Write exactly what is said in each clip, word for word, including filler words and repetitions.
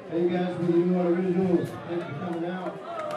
Hey guys, with the Unoriginals. Thanks for coming out.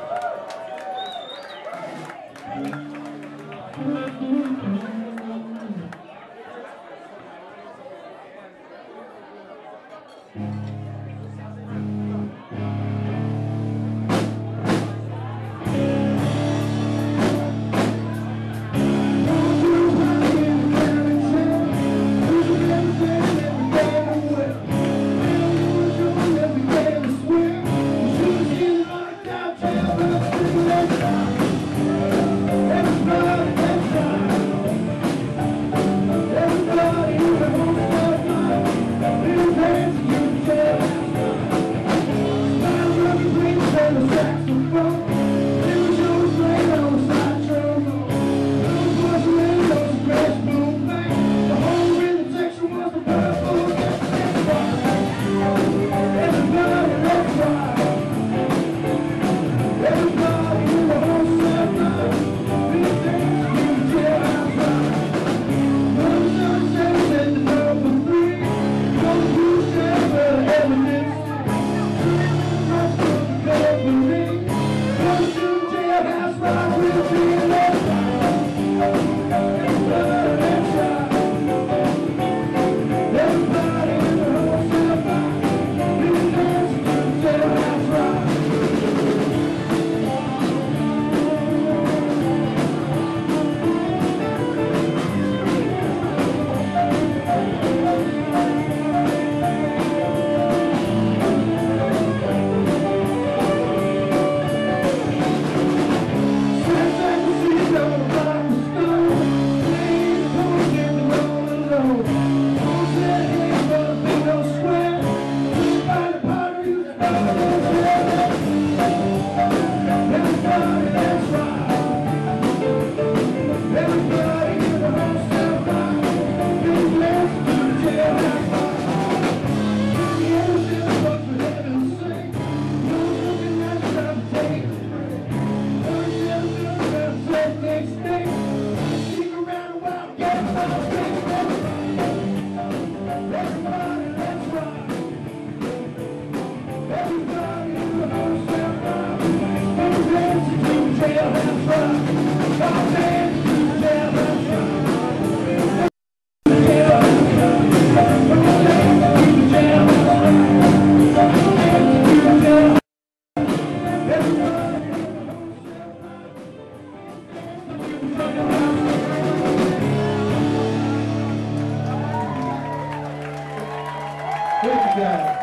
Thank you guys.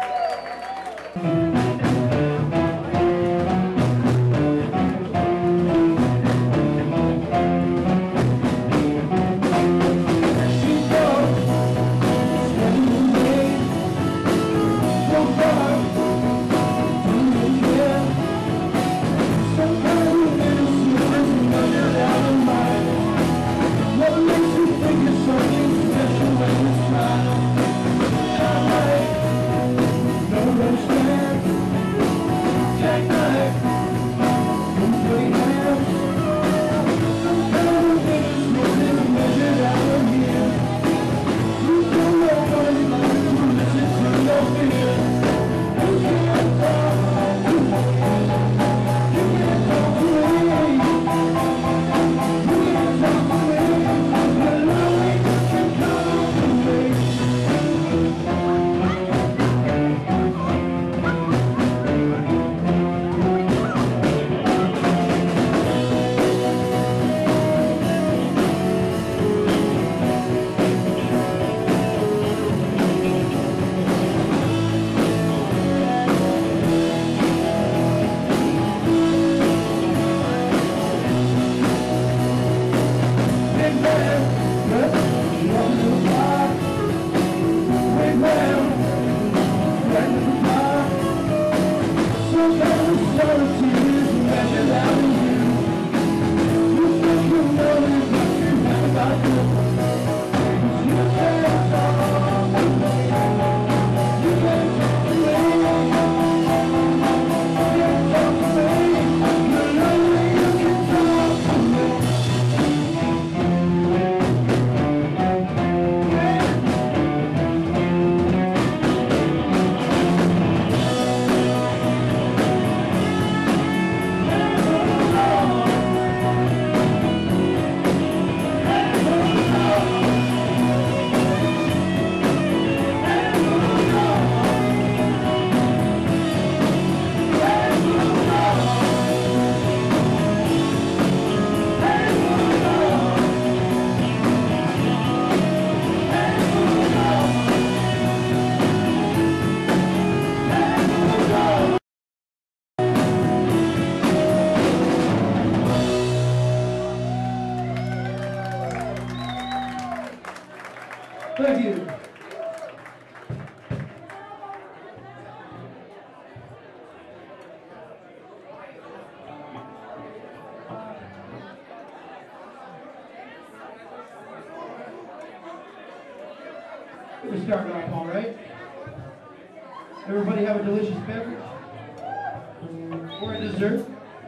we start off, all right? Everybody have a delicious beverage? Or a dessert?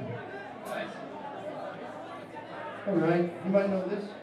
All right, you might know this.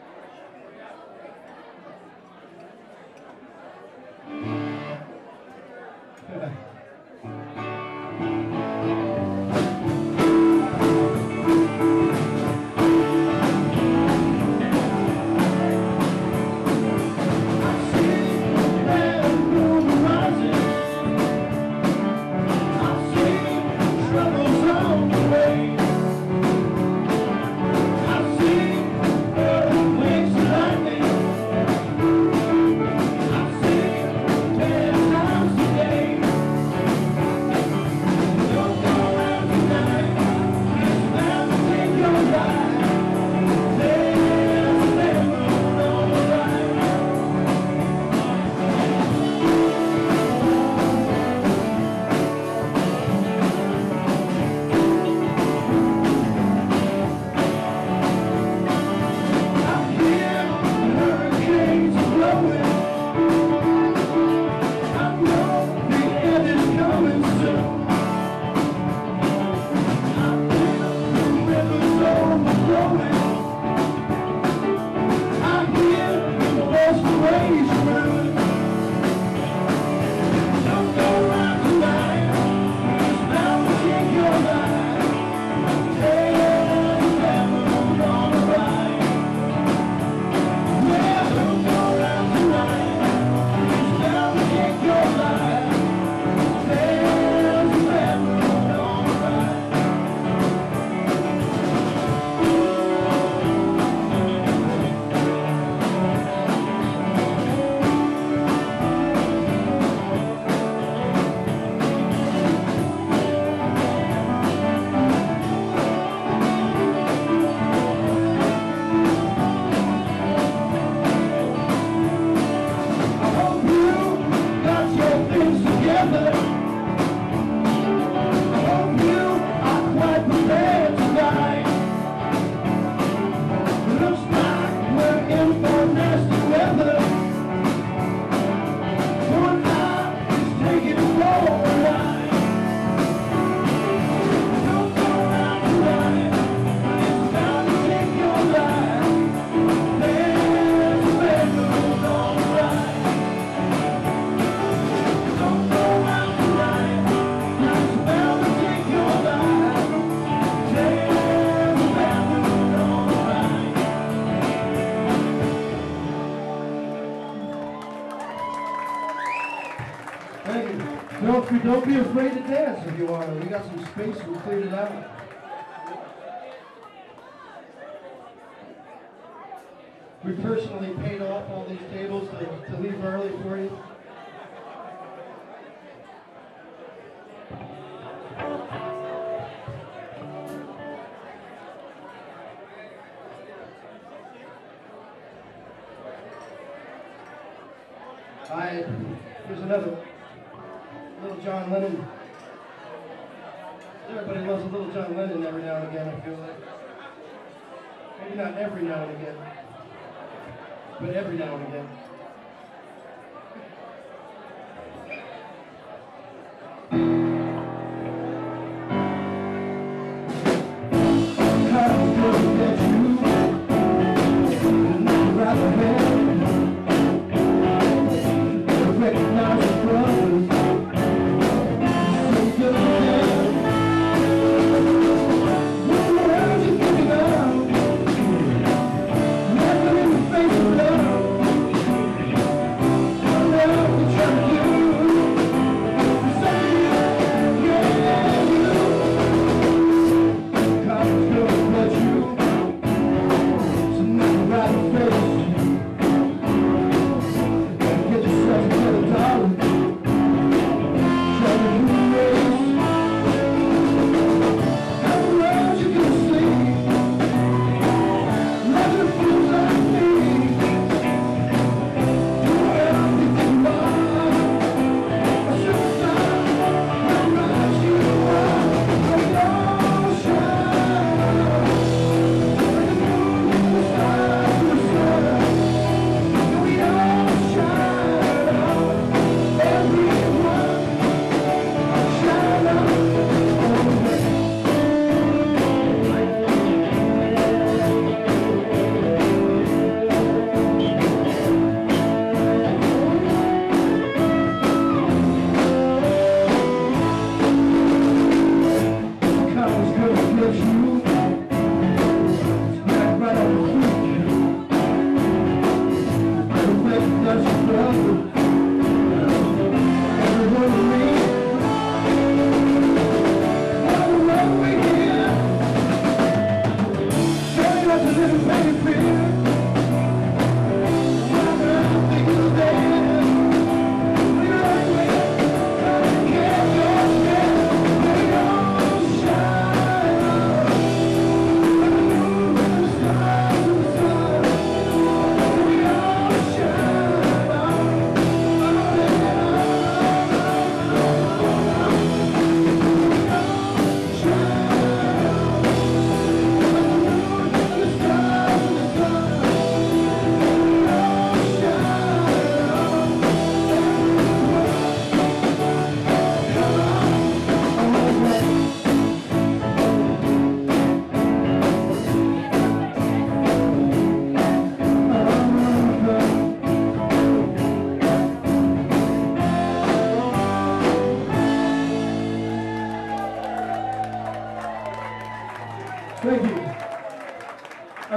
Don't, don't be afraid to dance if you want to. We got some space, we cleared it out. We personally paid off all these tables to, to leave early for you. I, here's another. Little John Lennon. Everybody loves a little John Lennon every now and again, I feel like. Maybe not every now and again, but every now and again.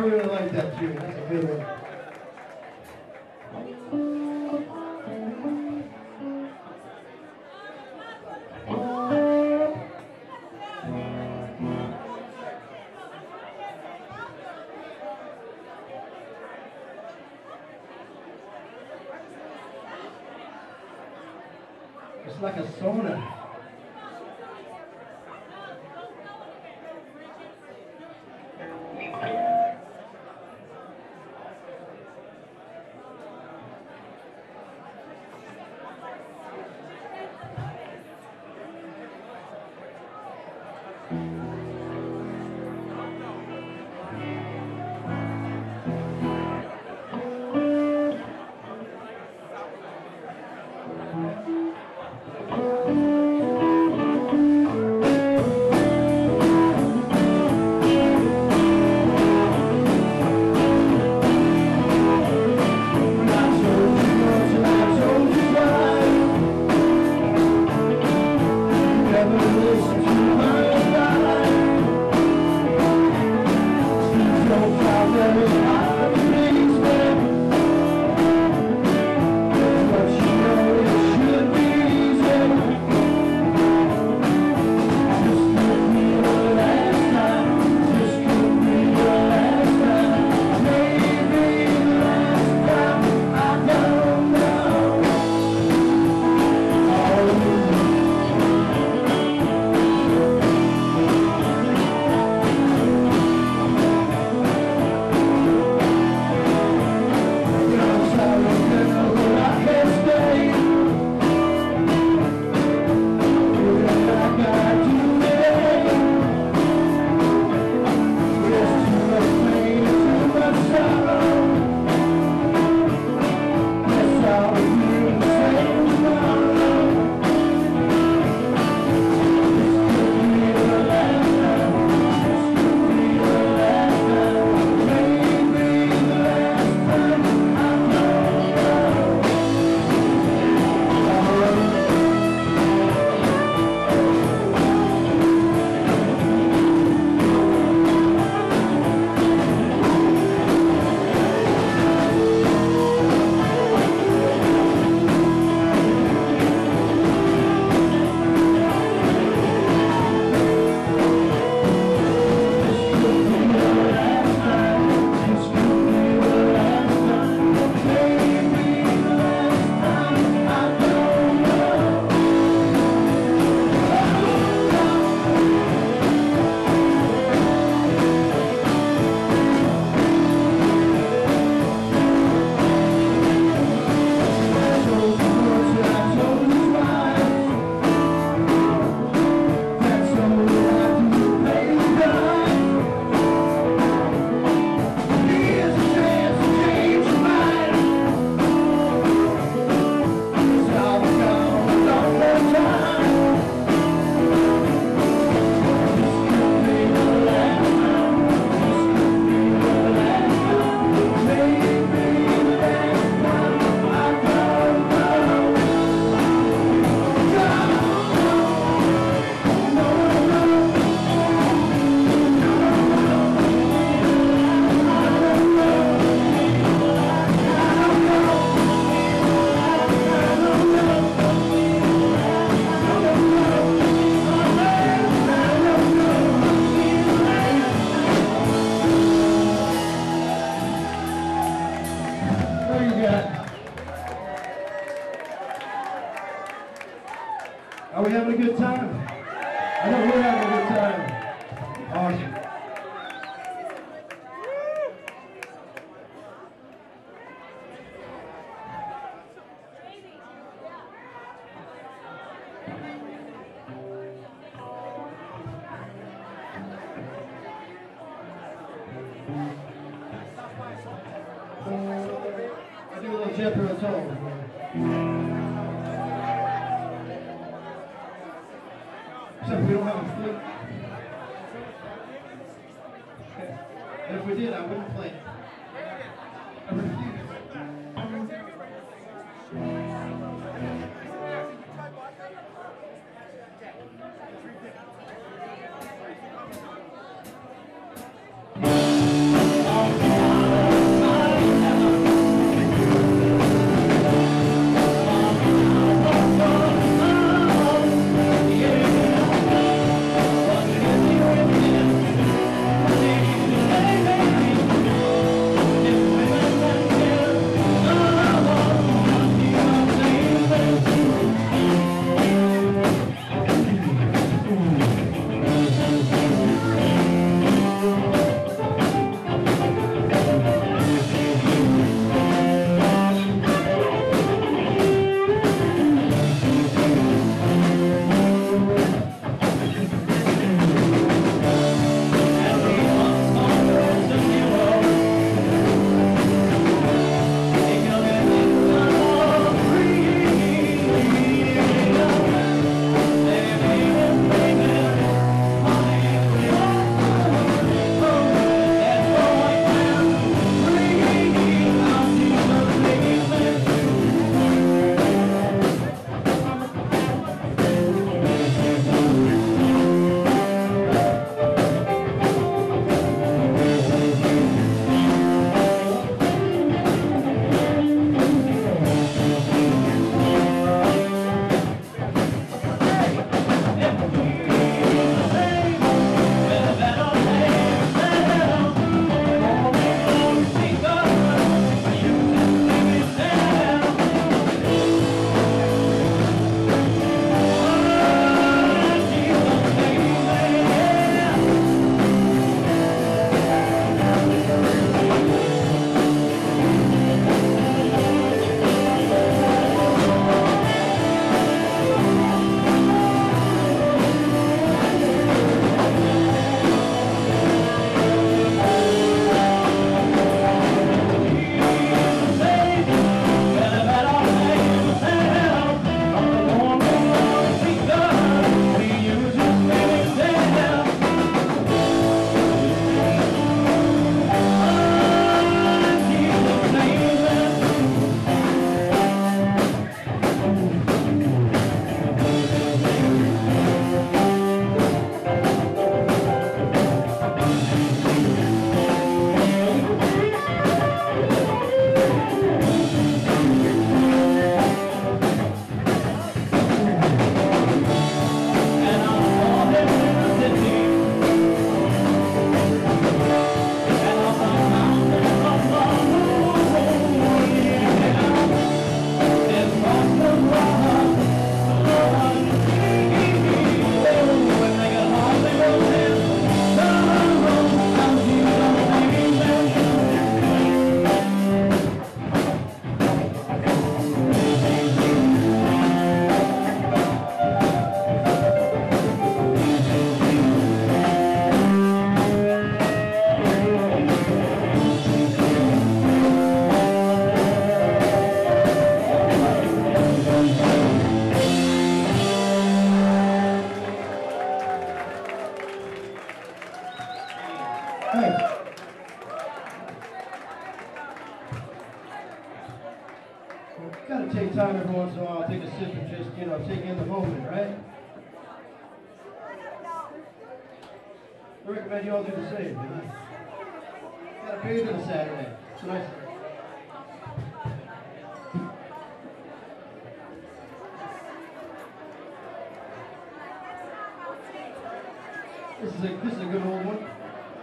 really like that tune. That's a good one. It's like a sauna. Are we having a good time? I know we're having a good time. Awesome. I do a little chapter of song. Except we don't have a flute. And if we did, I wouldn't play it. I refuse. Oh. just, you know, take in the moment, right? I recommend you all do the same, you know? Gotta bathe on a Saturday. It's a nice thing. This is a, this is a good old one.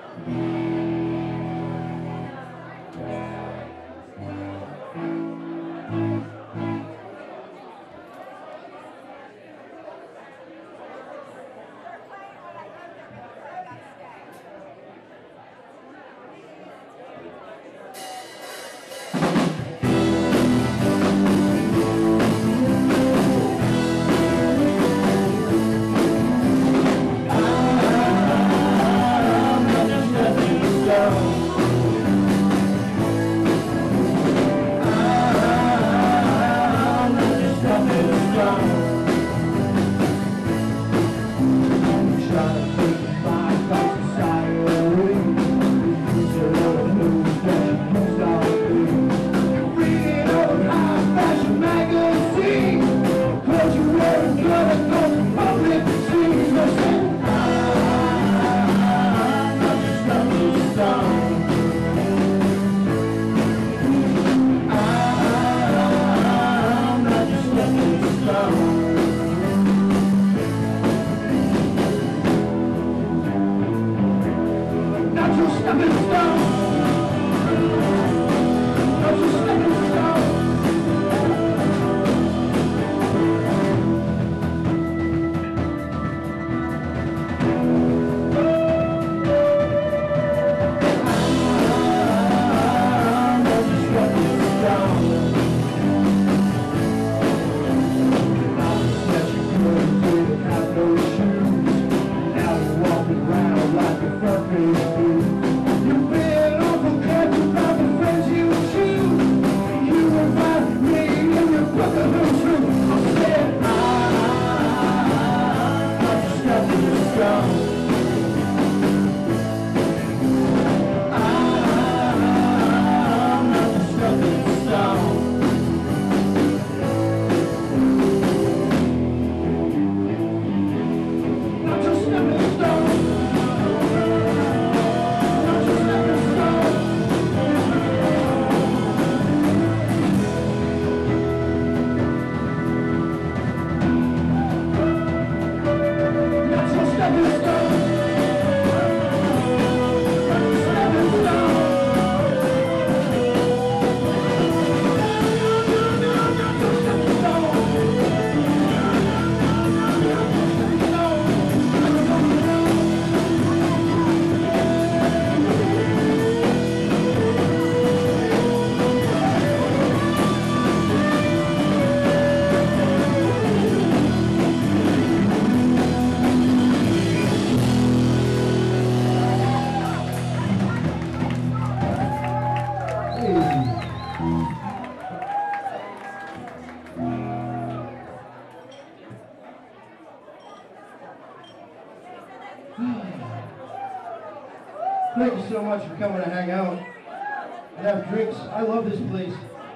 Thank you so much for coming to hang out and have drinks. I love this place.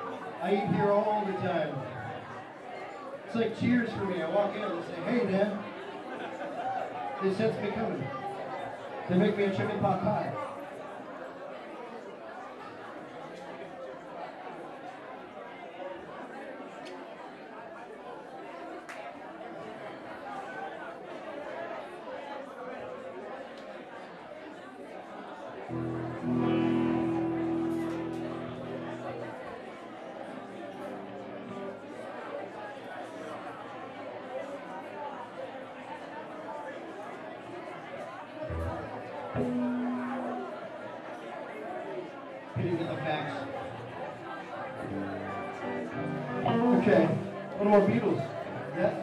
I eat here all the time. It's like Cheers for me. I walk in and they say, "Hey, Dan." They sense me coming. They make me a chimney pot pie. Hitting with the facts. Okay, a little more Beatles. Yeah?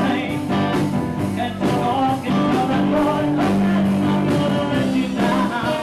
Now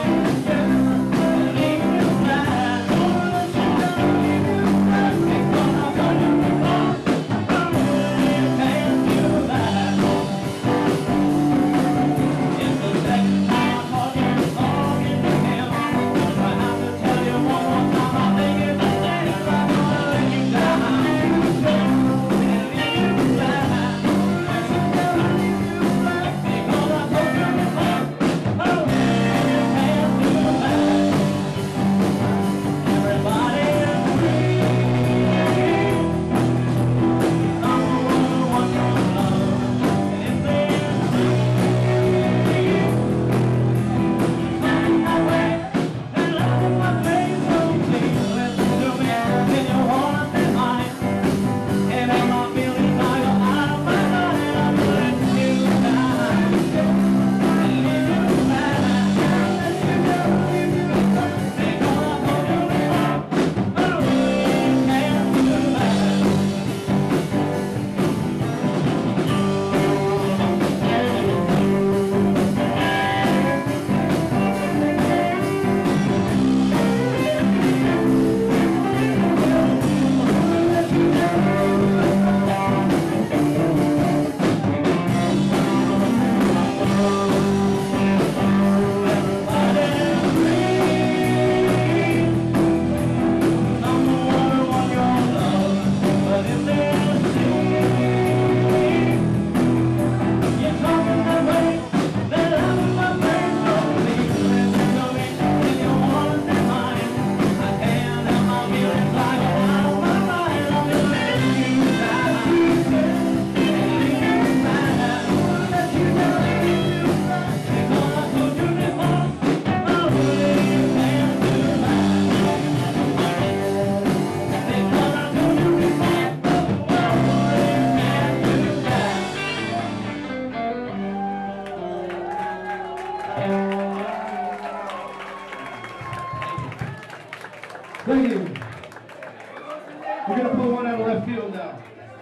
Thank you. We're going to pull one out of left field now.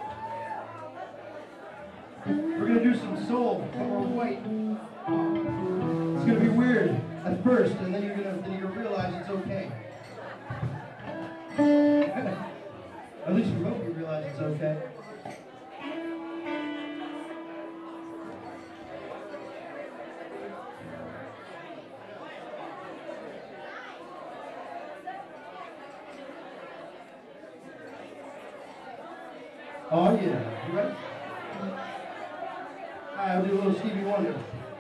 We're going to do some soul, but we're white. It's going to be weird at first, and then you're going to then you're going to realize it's okay. At least we hope you realize it's okay. Oh yeah, you ready? Alright, I'll do a little Stevie Wonder.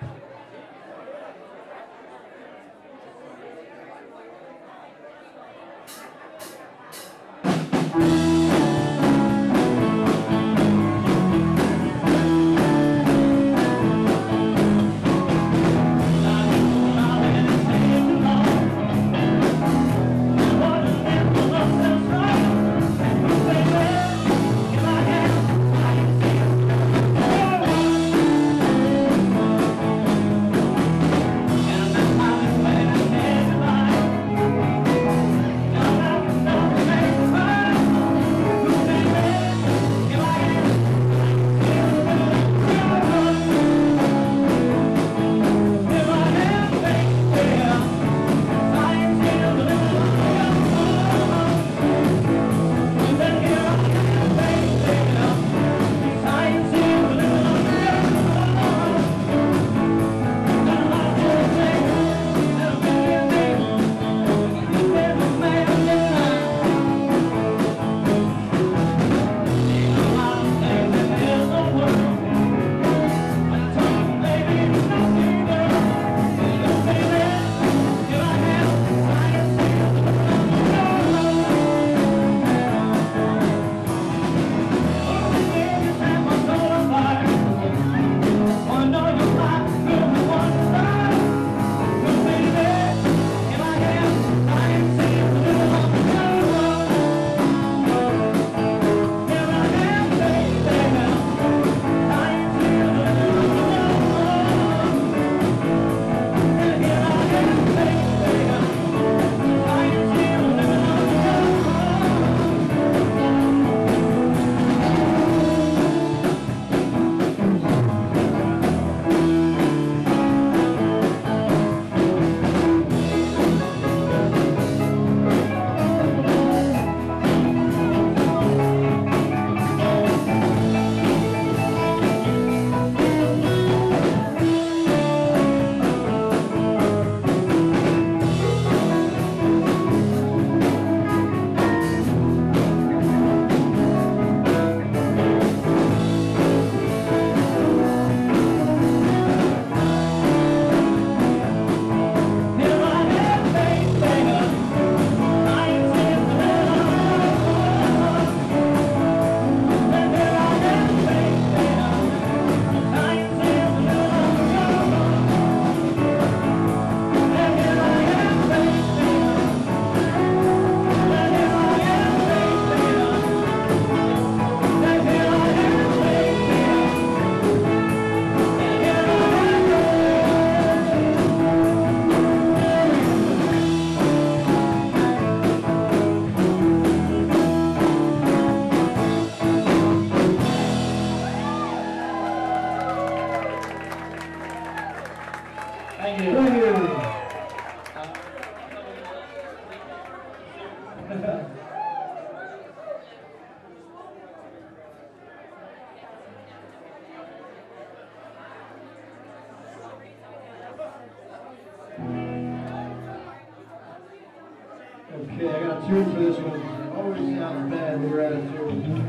Okay, I got a tune for this one. It always sounds bad when you're out of tune.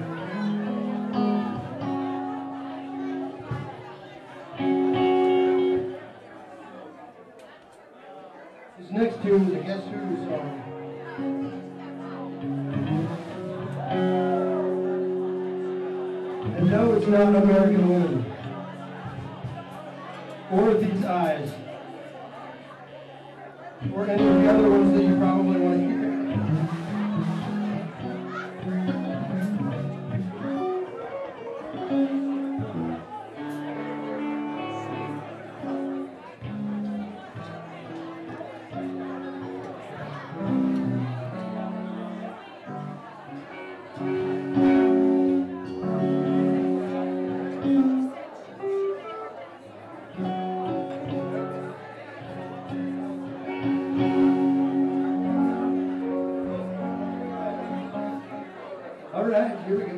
This next tune is a Guess Who song. And no, it's not an American Woman. Or These Eyes. Or any of the other ones that you probably want to hear. right, here we go.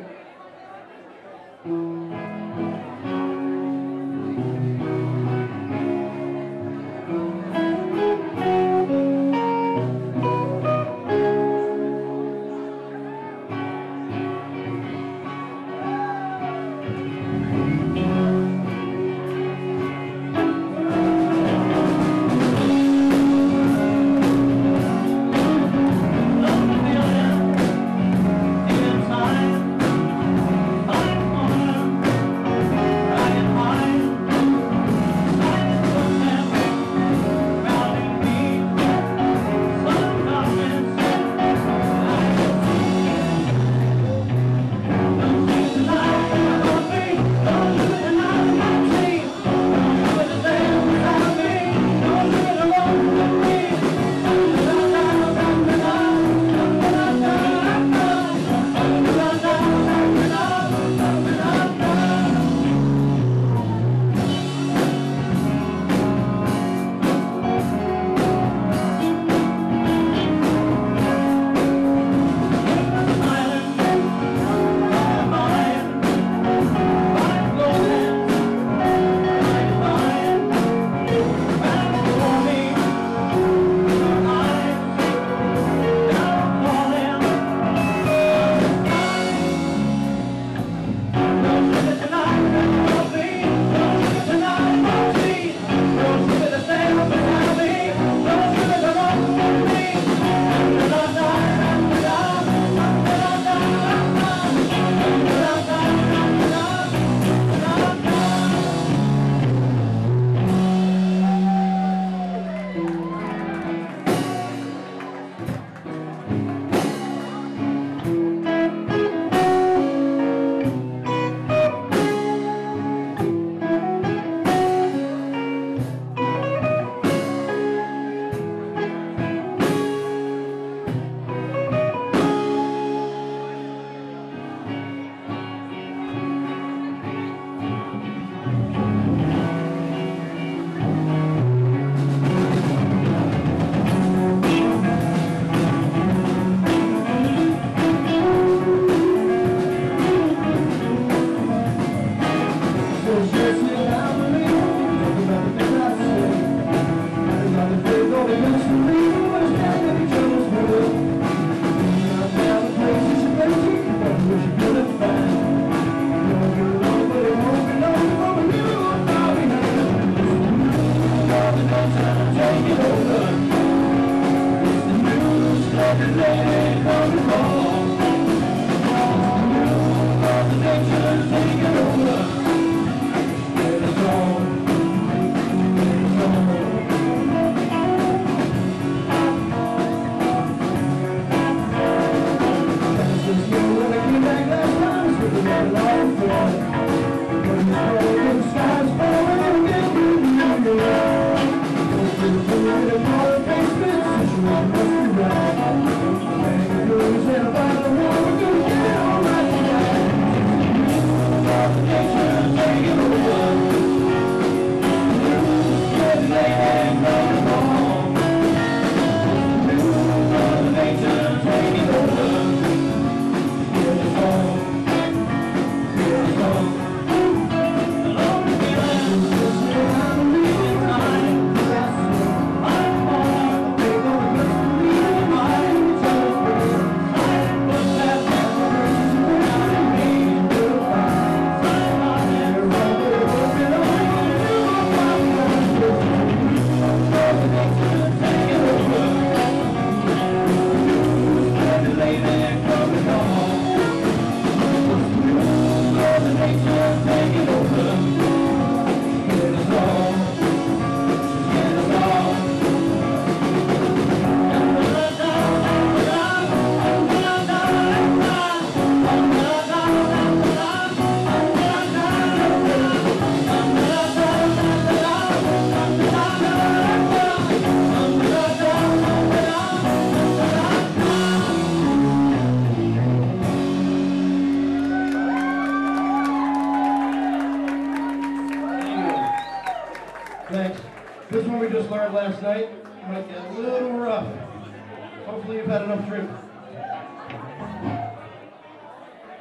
Thanks. This one we just learned last night. Might get a little rough. Hopefully you've had enough drink.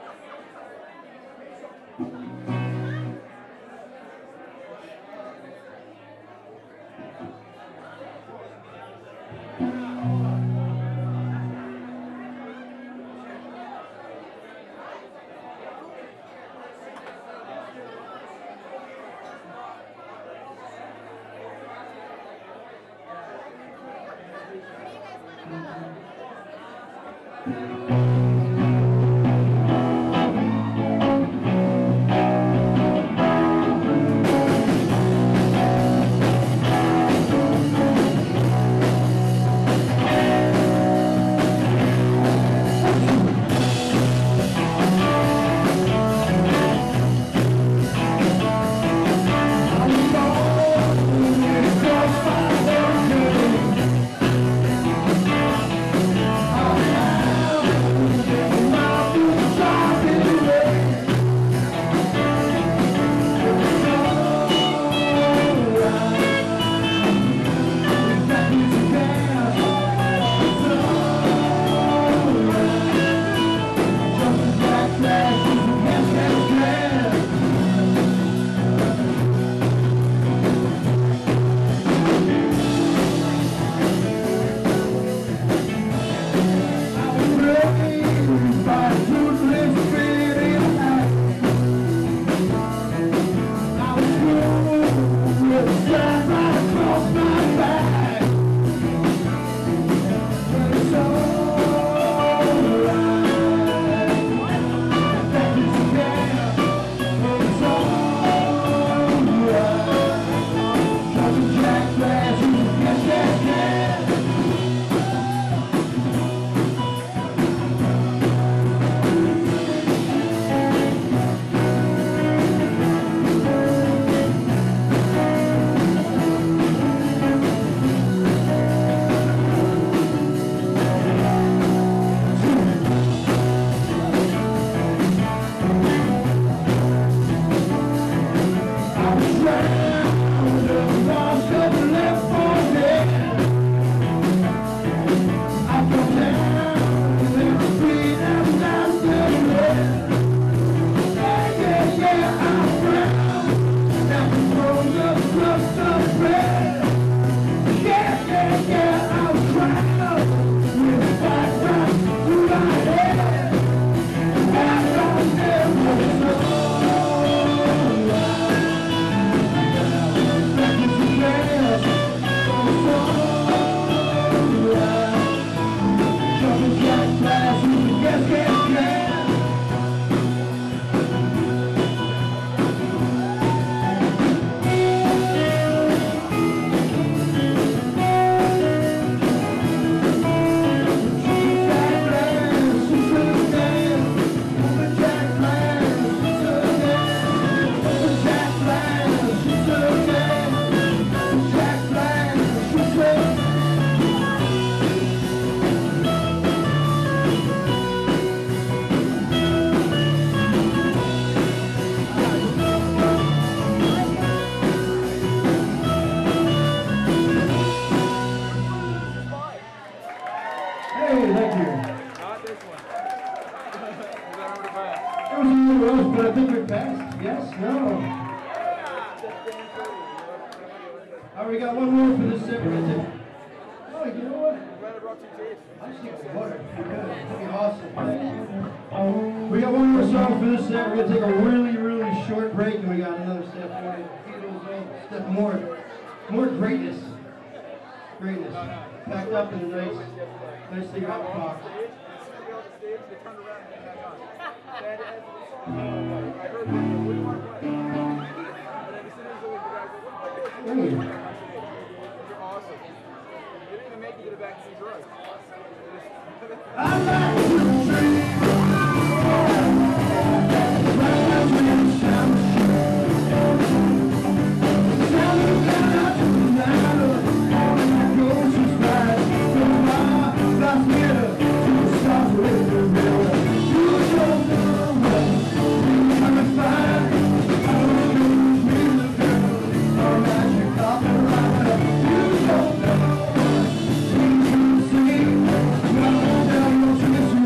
But I think we're past. Yes? No? Alright, we got one more for this set. We're gonna take... Oh, you know what? I just need some water. That'd be awesome. We got one more song for this set. We're gonna take a really, really short break, and we got another step more. Step more. More greatness. Greatness. Packed up in a nice, nicely wrapped box. Hey. You're awesome. They didn't even make you get it back to the drugs. I like to dream. My dreams sound sound out tonight. Goes just right from my last minute to the stars with the river. You don't know what I'm a fire. I don't know me the girl. All magic off the rider. You don't know what you see. Well, down your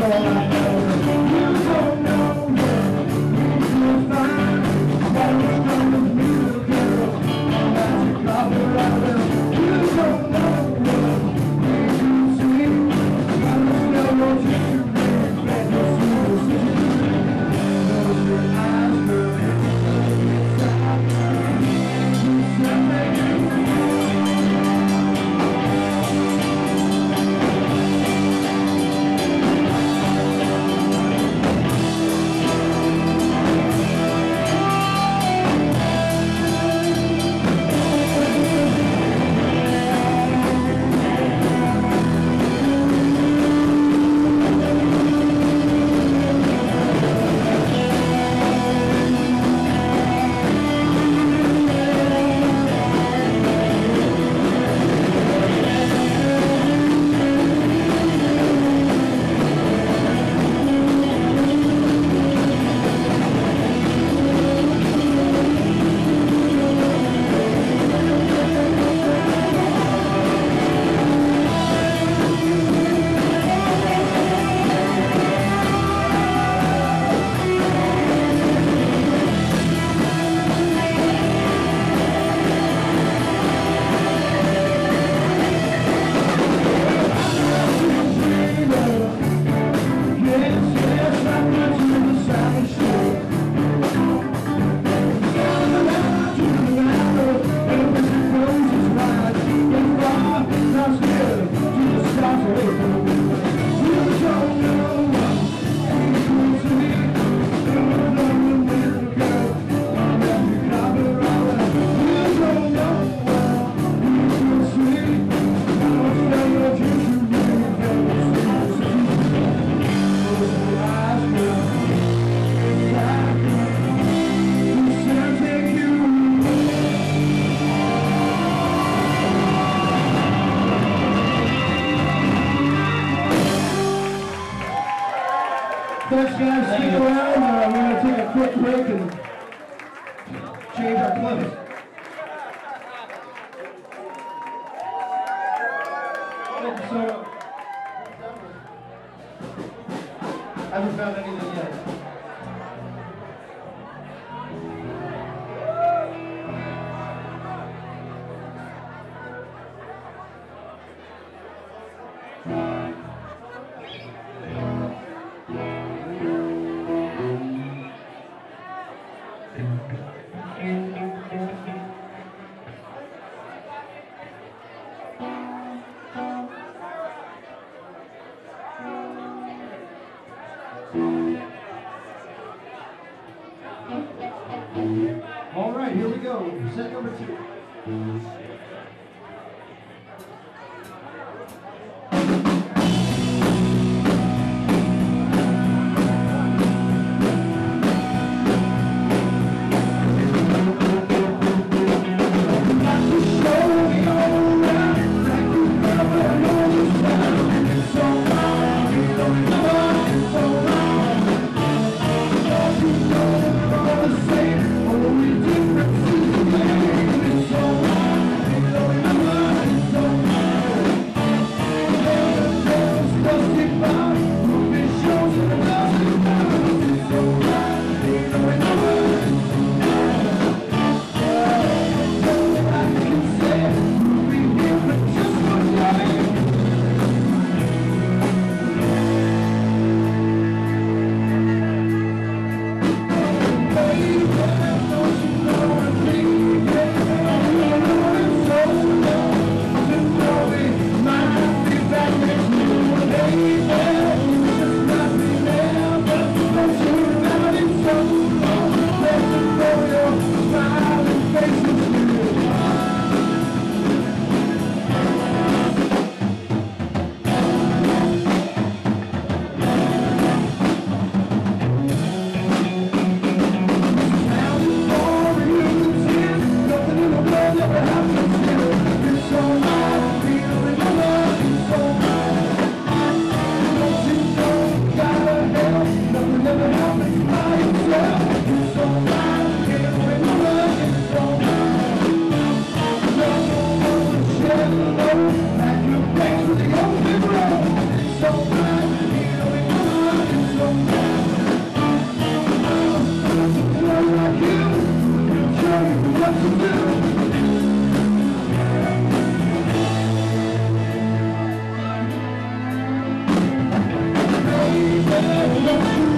Thanks, guys. Stick around. Uh, we're going to take a quick break and change our clothes. Thank you so much. I haven't found anything yet. All right, here we go. Set number two.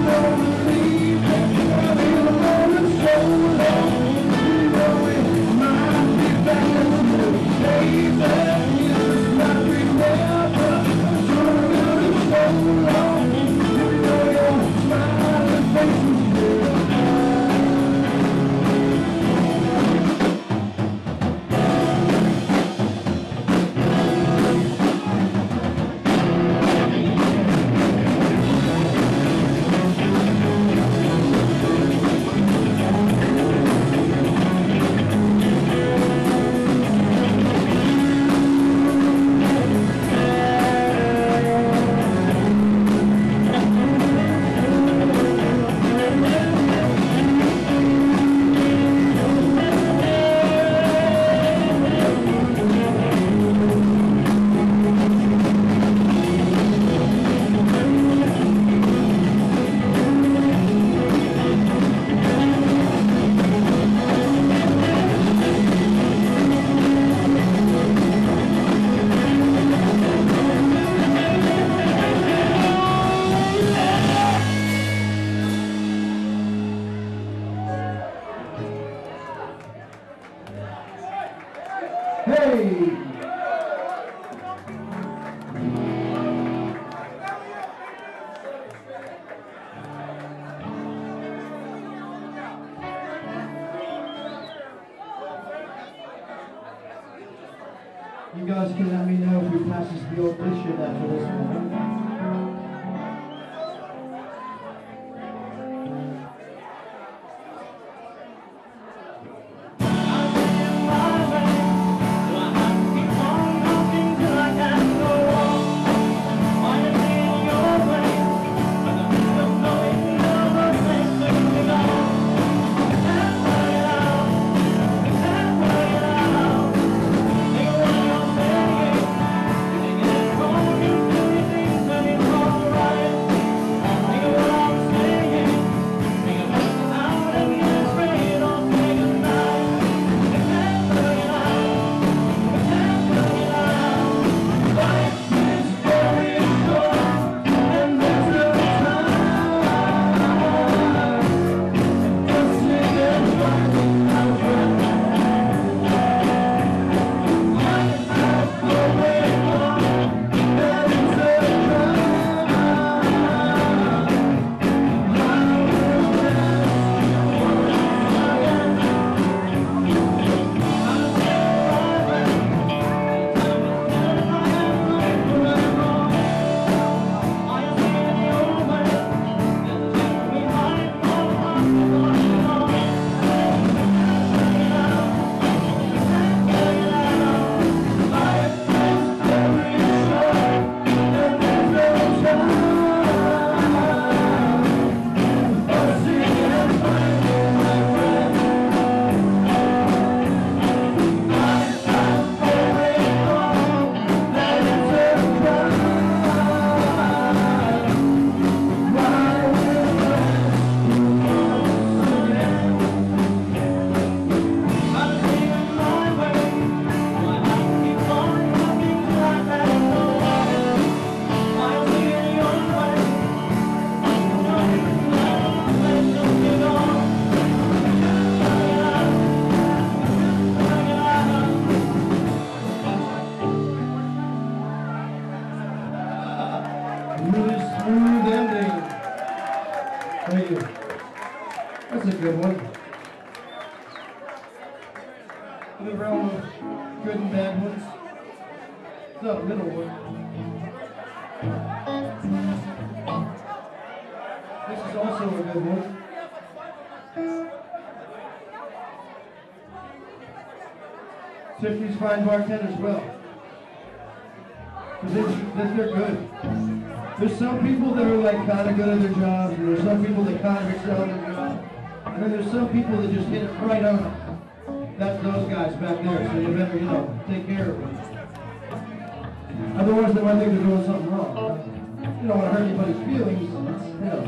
You guys can let me know if we passes the audition after this one. Really smooth ending. Thank you. That's a good one. In the realm of good and bad ones, it's not a middle one. This is also a good one. Tiffany's Fine Bartenders well. Because they're good. There's some people that are like kind of good at their jobs, and there's some people that kind of excel at their job, and then there's some people that just hit it right on. That's those guys back there, so you better, you know, take care of them. Otherwise, they might think they're doing something wrong. You don't want to hurt anybody's feelings, you know.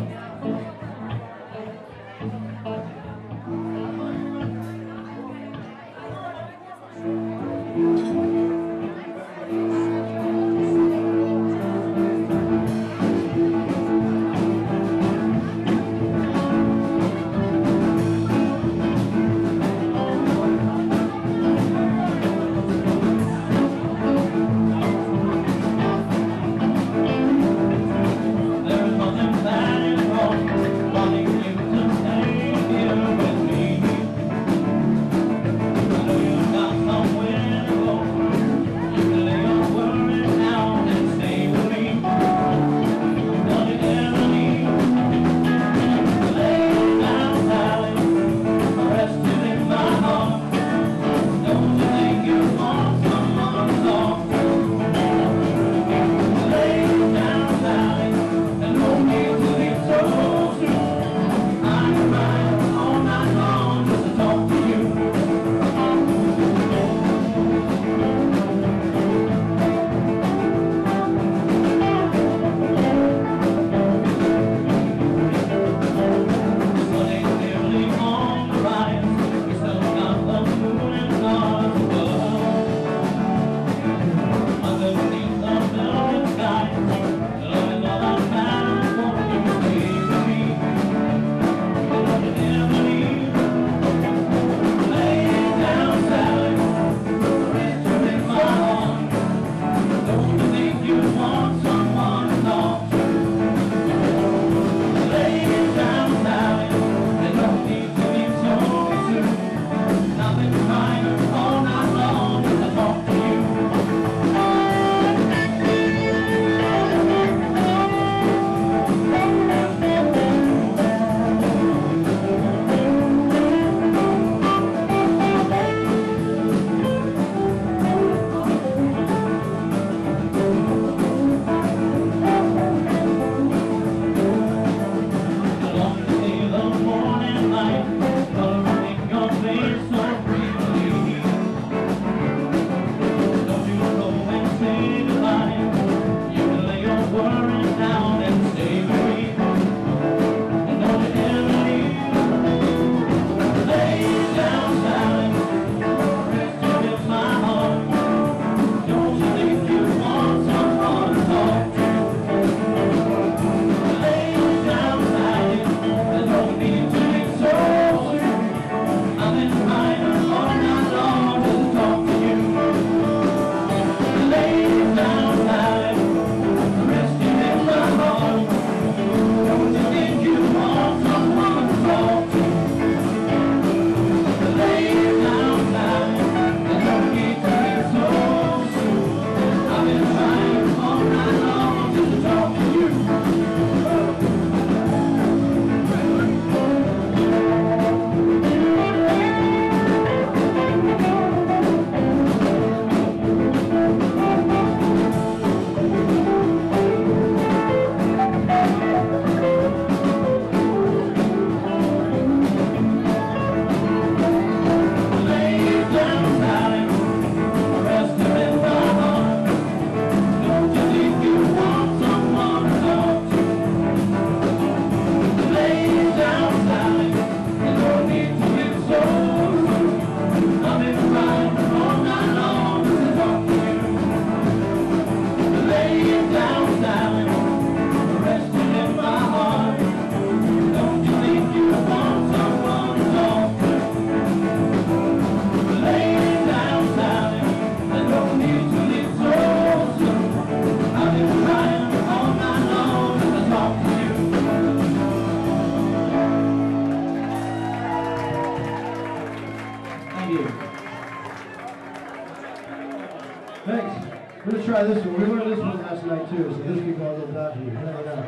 try this one. We learned this one last night too, so this could go a little dodgy. You never know.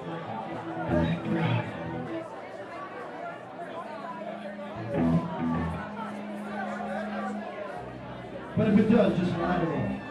But if it does, just line it up.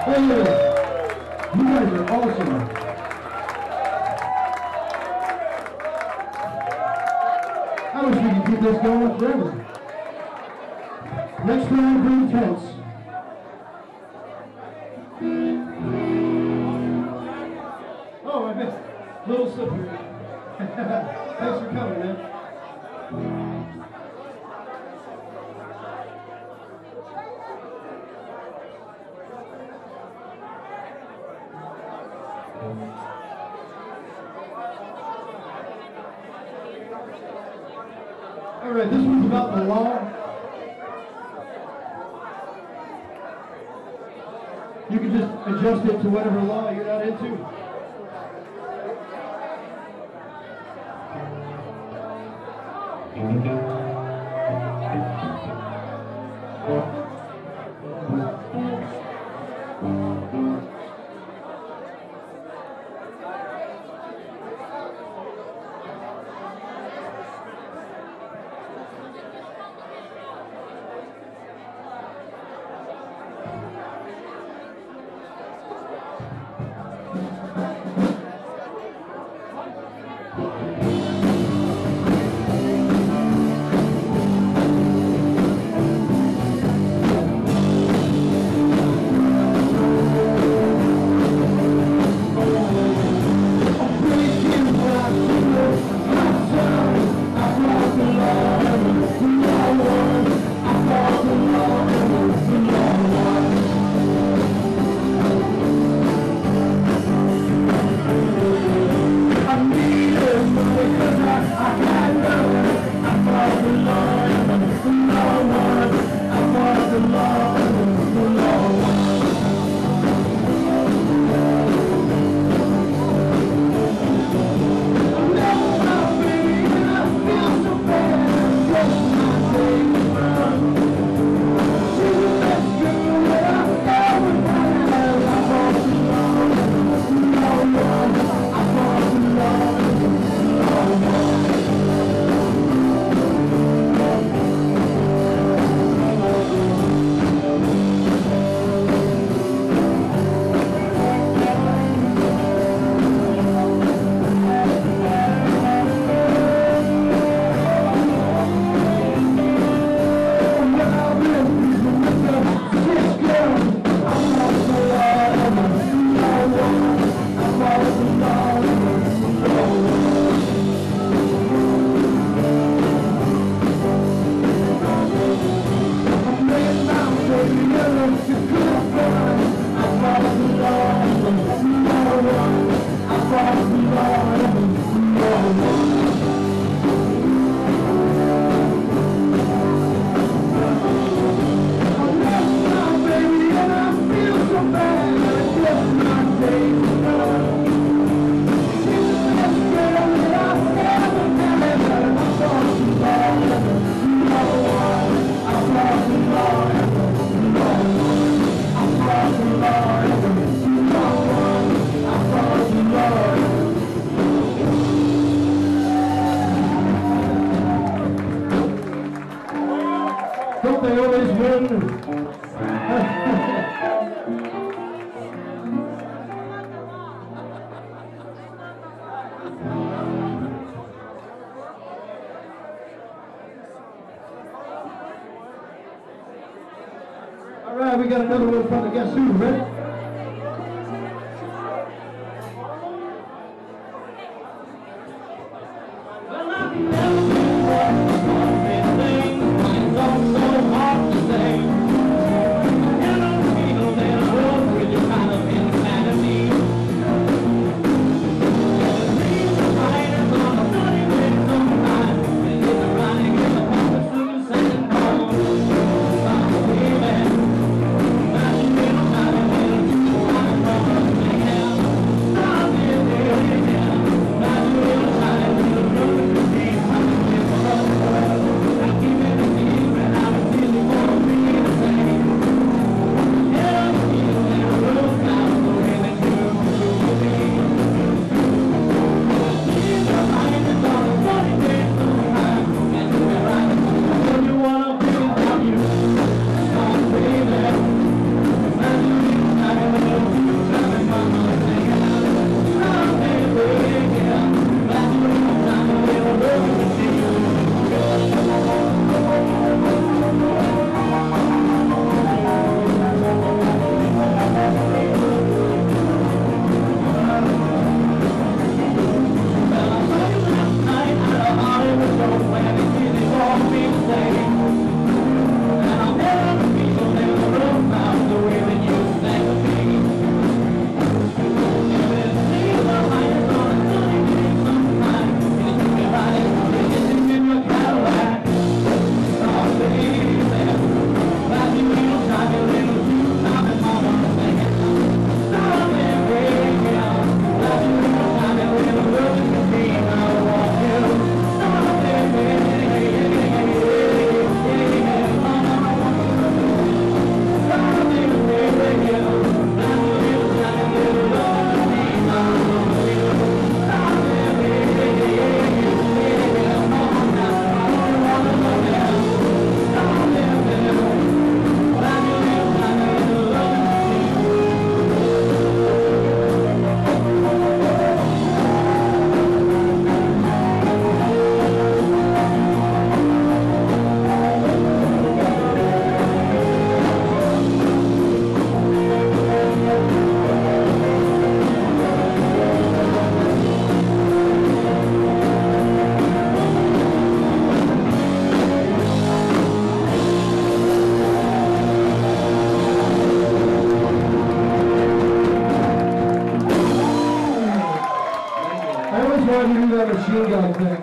Hey, you guys are awesome. I wish we could keep this going forever. Next round, green tents. Oh, I missed. Little slippery. Thanks for coming, man. All right, this one's about the law. You can just adjust it to whatever law you're not into. Don't they always win? All right, we got another one from the Guess Who. Ready? Well, I've never been one thing. It's all so hard to say. You don't feel that love when you're kind of inside of me. The reason why is on a bloody way sometimes. And it's running in the past suicide and born. Some baby, but you feel not in machine gun thing.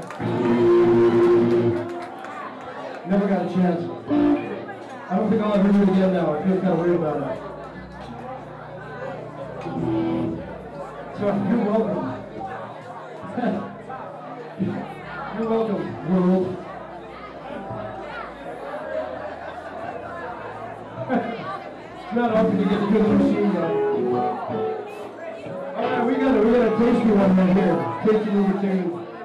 Never got a chance. I don't think I'll ever do it again now. I feel kind of weird about it. So you're welcome. You're welcome, world. It's not often you get to do the machine gun. All right, we got a we got a tasty one right here. Tasty number two.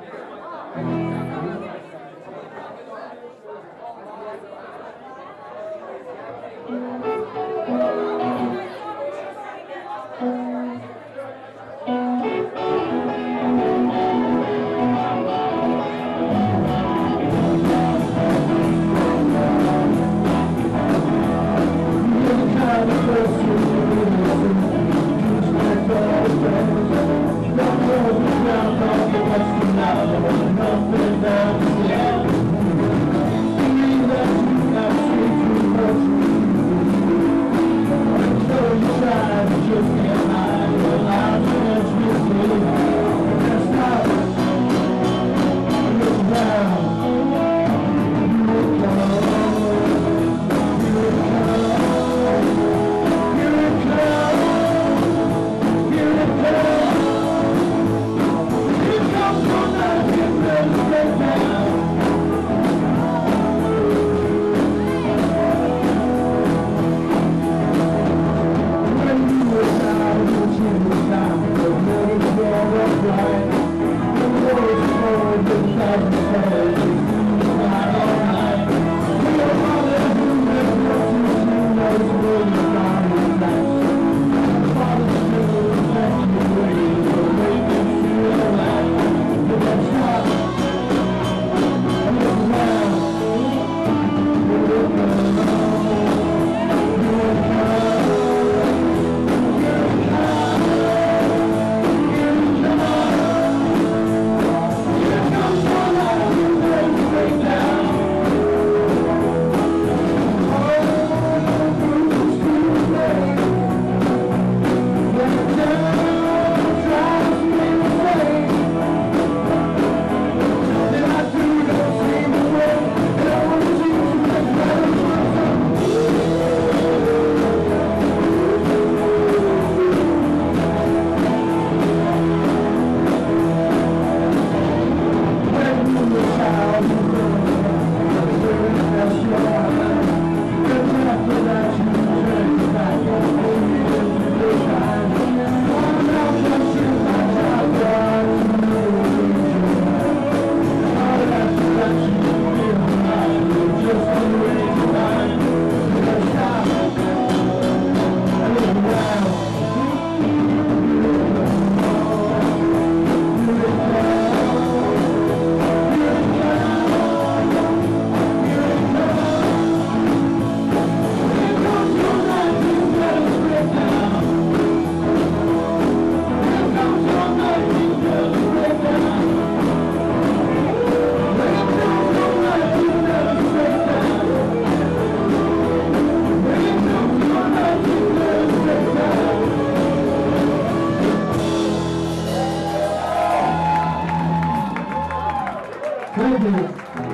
Thank you. All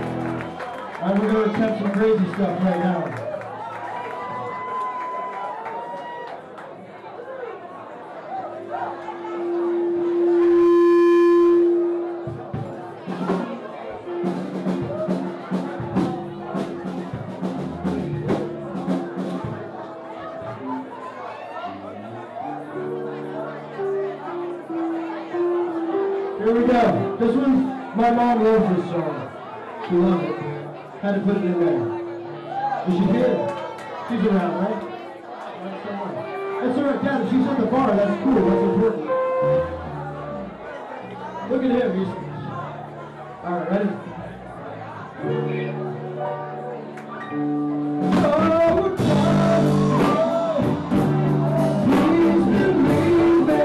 right, we're going to attempt some crazy stuff right now. Here we go. This one, my mom loves this song. She loves it. Had to put it in there. Is she here? She's around, right? That's all right, Dad. She's at the bar. That's cool. That's important. Look at him. He's... All right, ready? Oh, please believe it.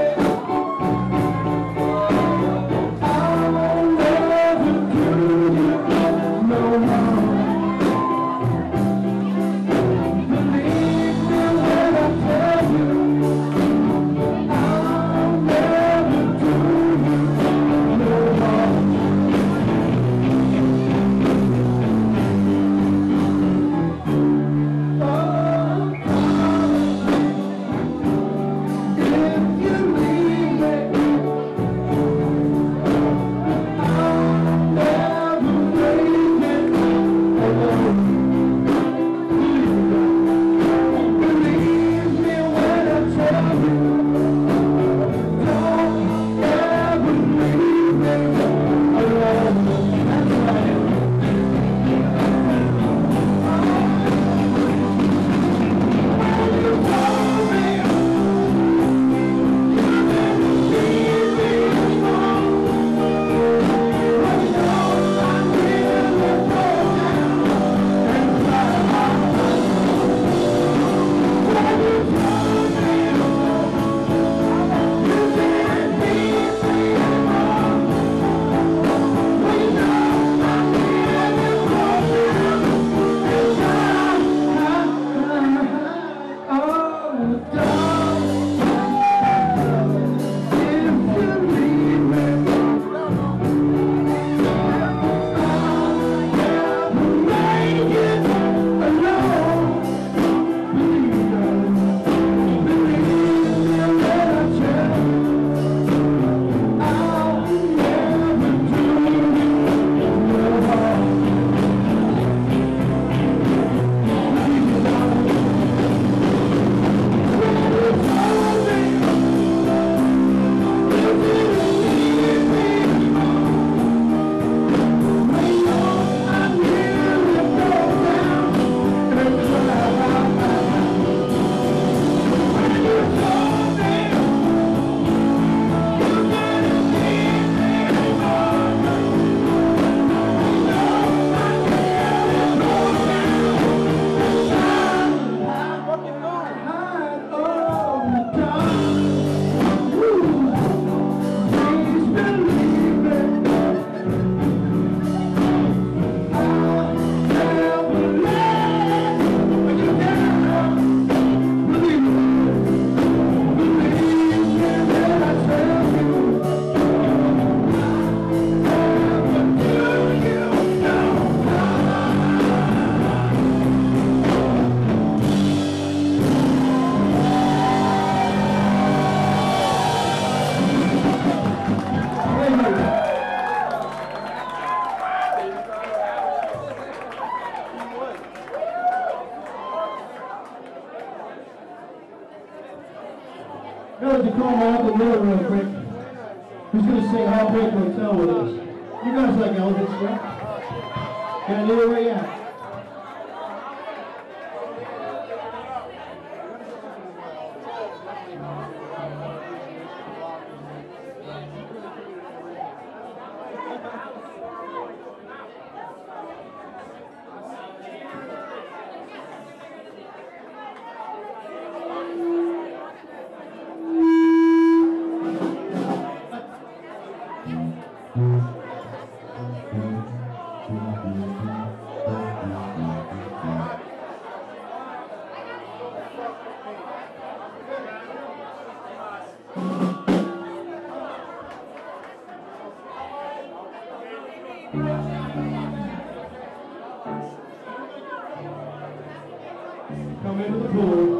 I'd like to call my Uncle Miller real quick. Who's going to sing Heartbreak Hotel with us? You guys like Elvis stuff? Can I do it where you at? Come into the pool.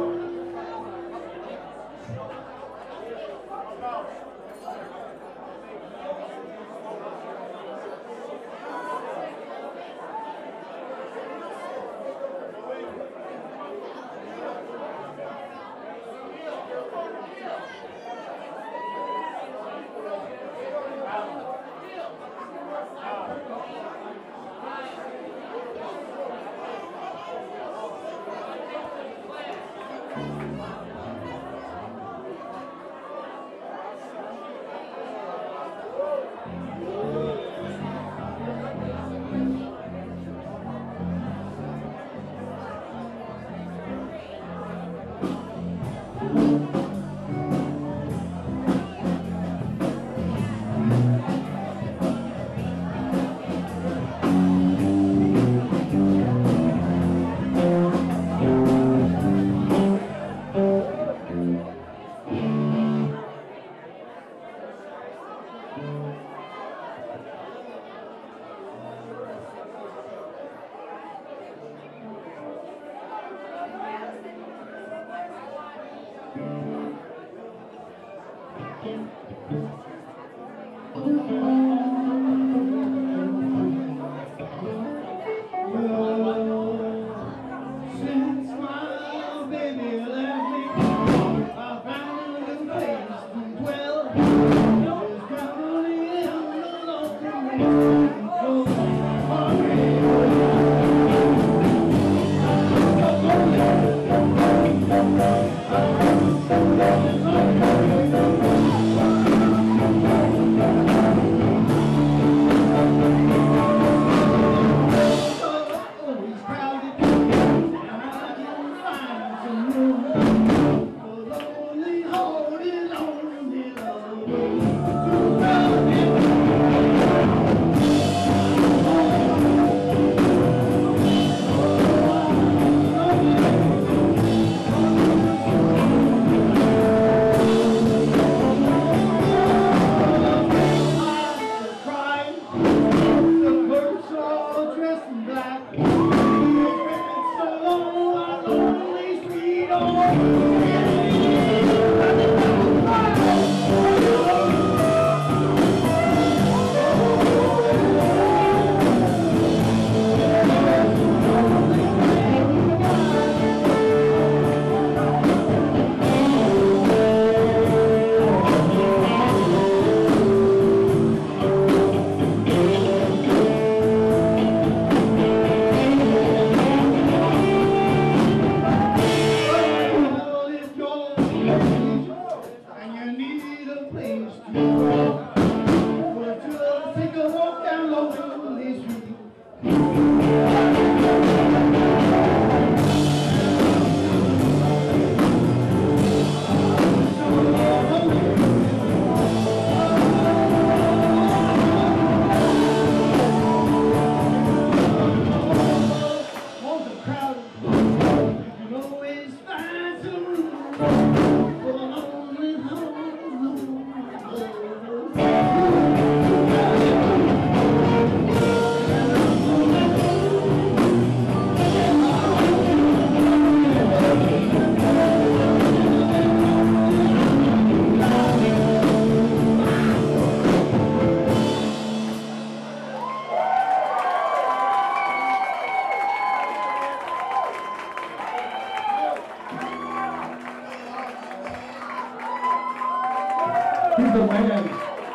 the man.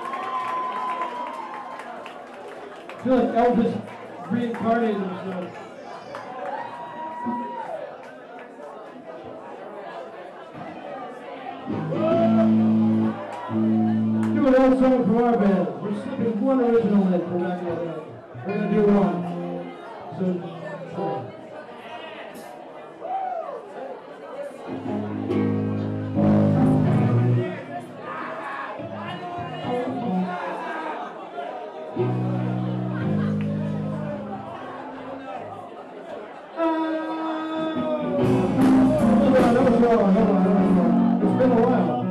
I feel like Elvis reincarnated himself. Do an old song from our band. We're slipping one original in from back in the day. We're gonna do one. So, sorry. Hold on, hold on, hold on. It's been a while.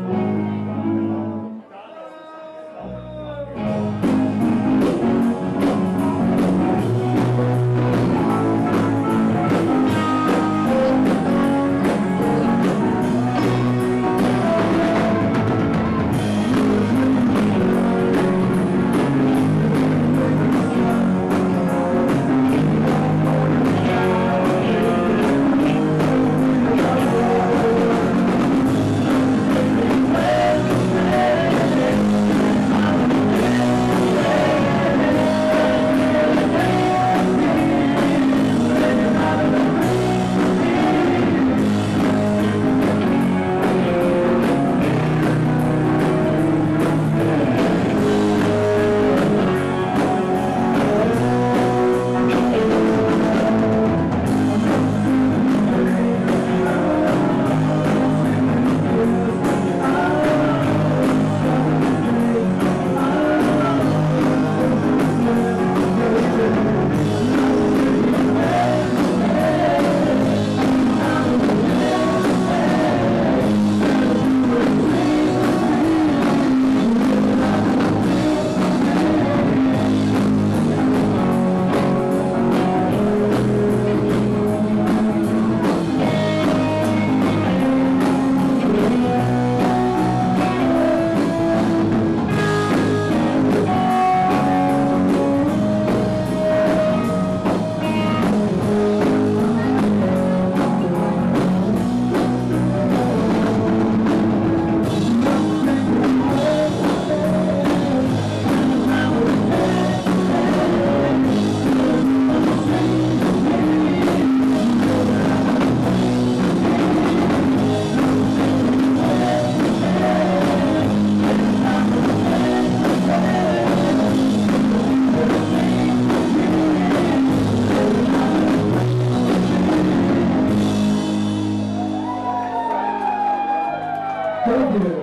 Thank you.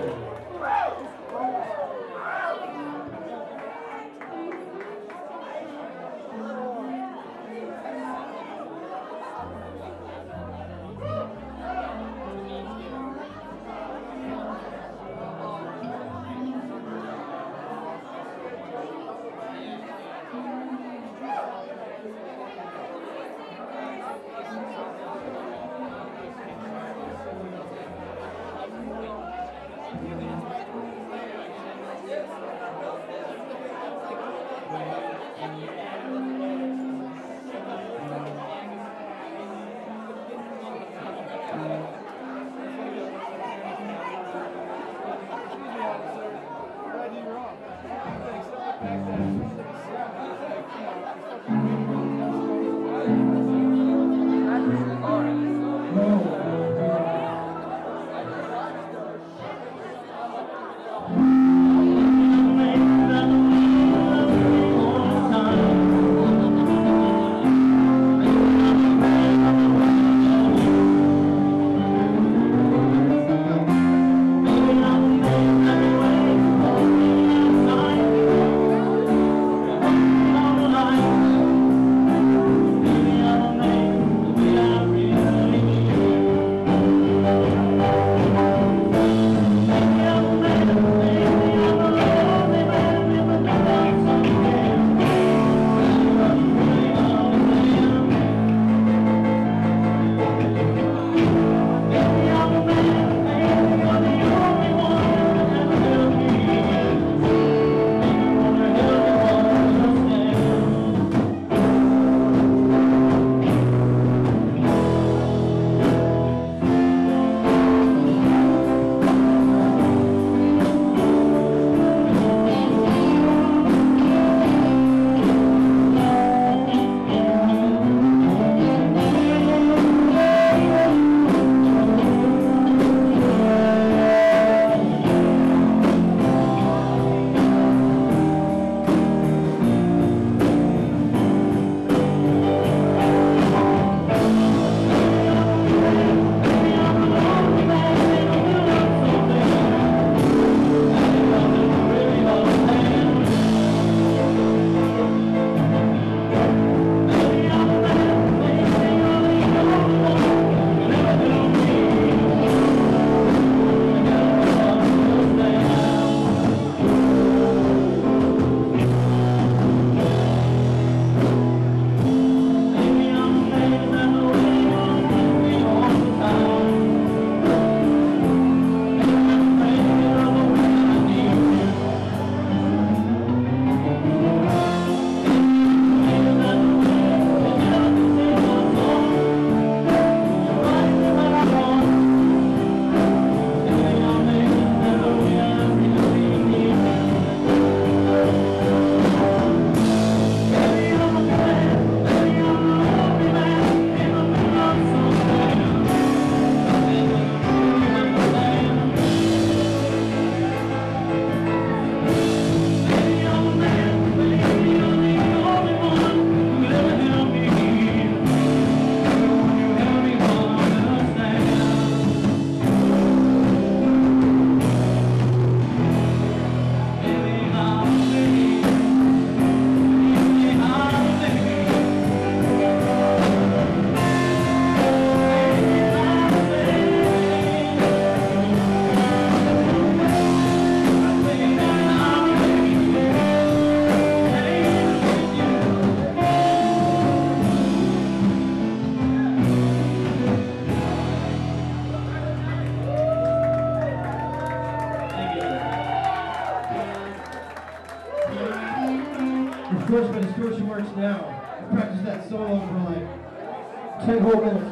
Of course, my distortion works now. I practiced that solo for like ten whole minutes.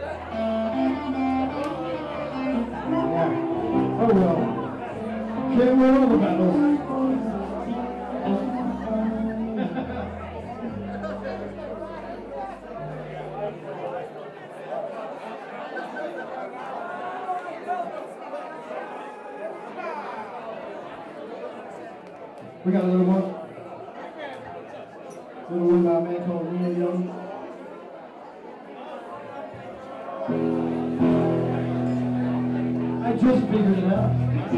Yeah. Oh well. Can't win all the battles. We got a little one. Little one by a man called Unoriginals. I just figured it out.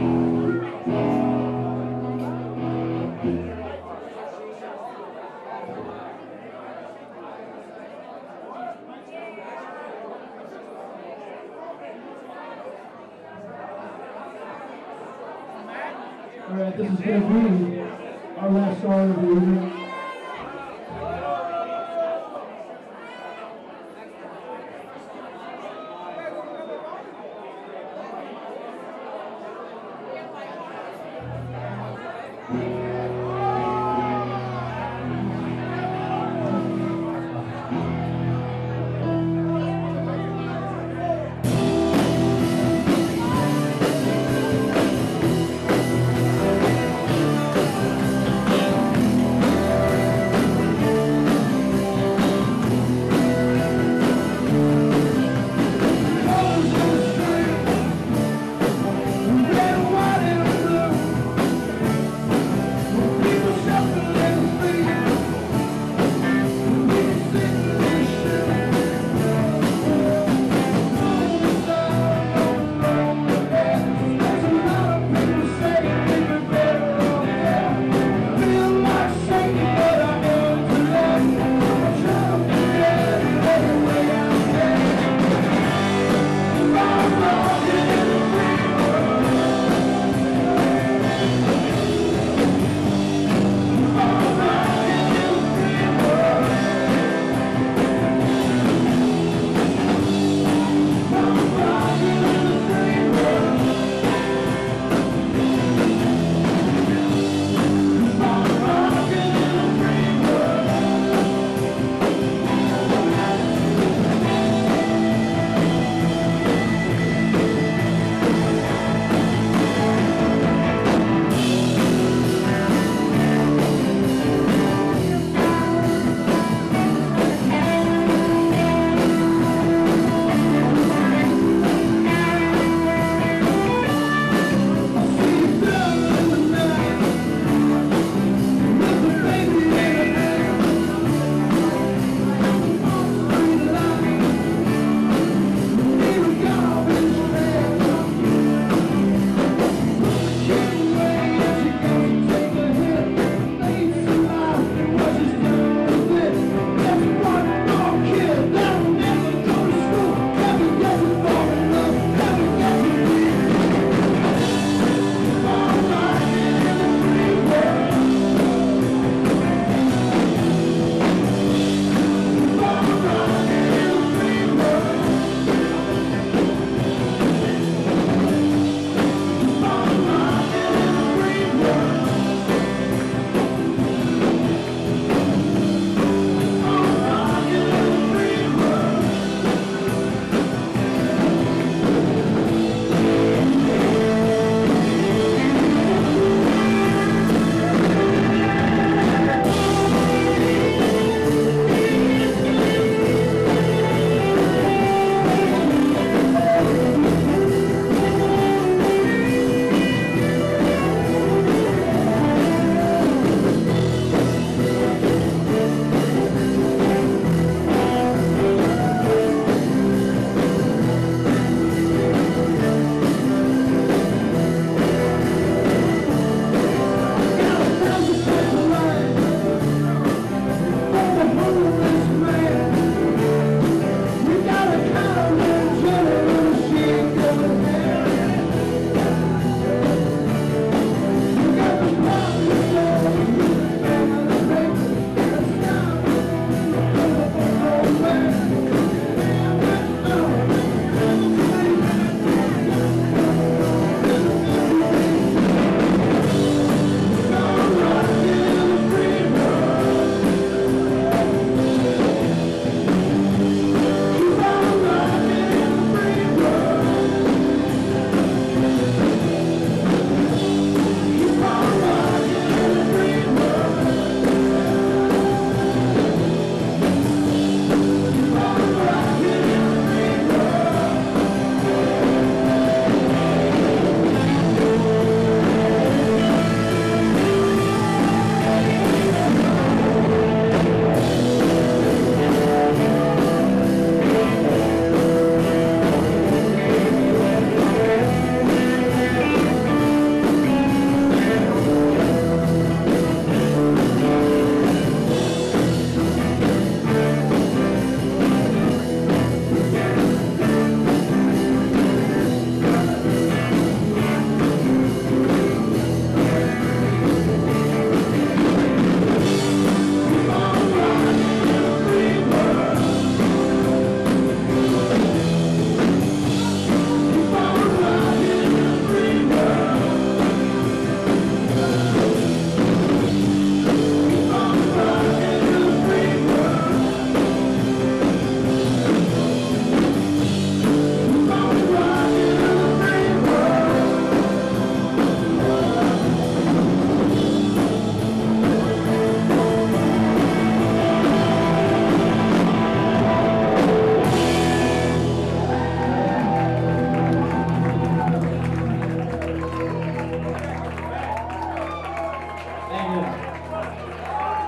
All right, this is going to be our last song of the evening.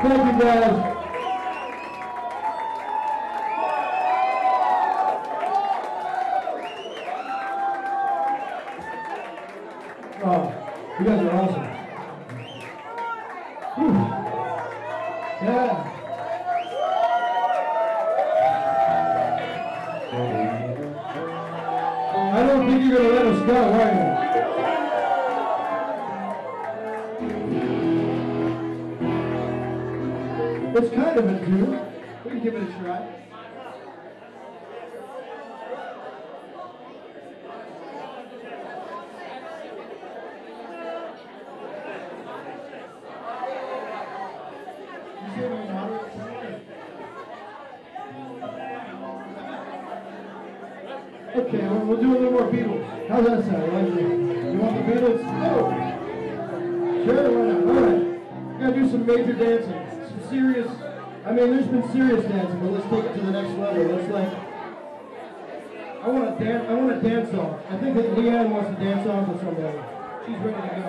Thank you, guys. Oh, you guys are awesome. Whew. Yeah. I don't think you're gonna let us go, are you? It's kind of a tune. We can give it a try. Okay, we'll, we'll do a little more Beatles. How's that sound? You, like it? You want the Beatles? Oh! Sure, why not? Alright. Gotta do some major dancing. Some serious, I mean, there's been serious dancing, but let's take it to the next level. Let's like, I want to dance, I want to dance off. I think that Leanne wants to dance off with somebody. She's ready to go.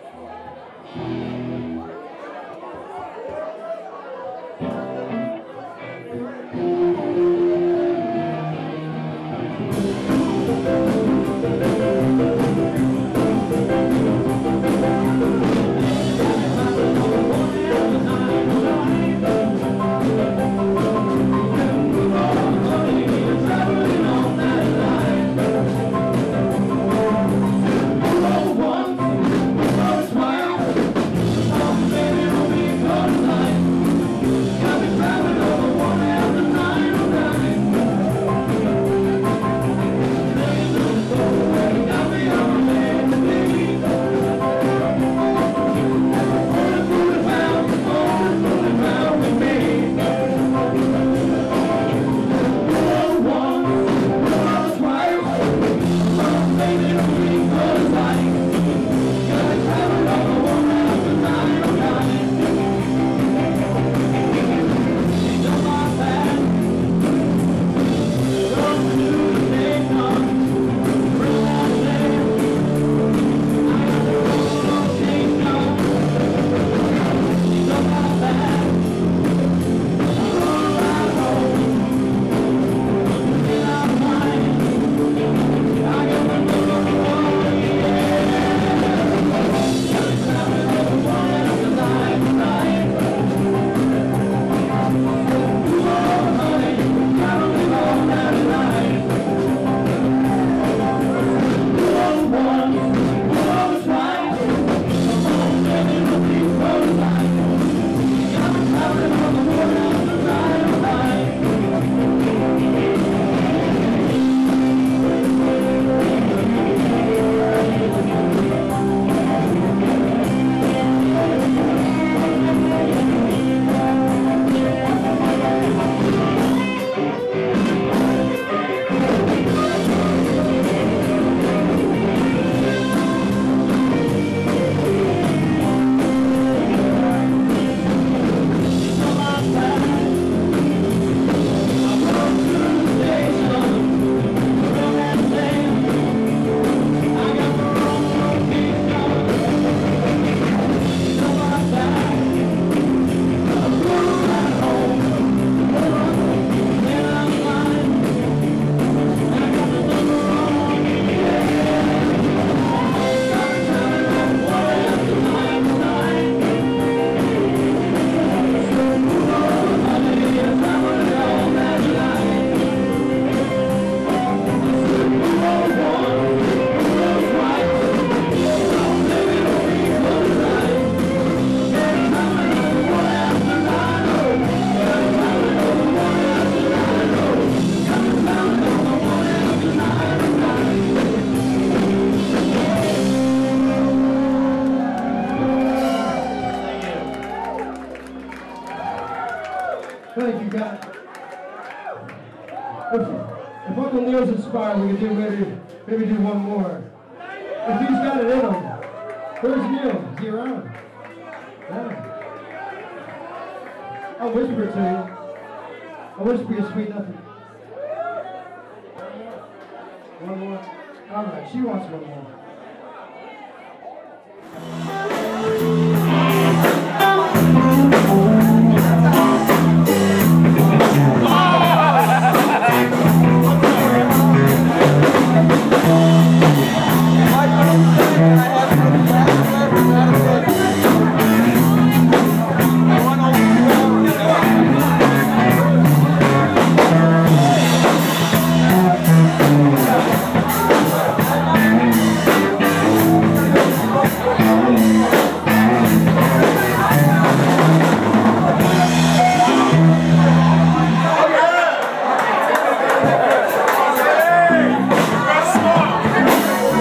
Thank you, guys. If, if Uncle Neil's inspired, we can do maybe, maybe do one more. If he's got it in him. Where's Neil? Is he around? Yeah. I'll whisper to you. I'll whisper you sweet nothing. One more. All right, she wants one more. Oh, Hey!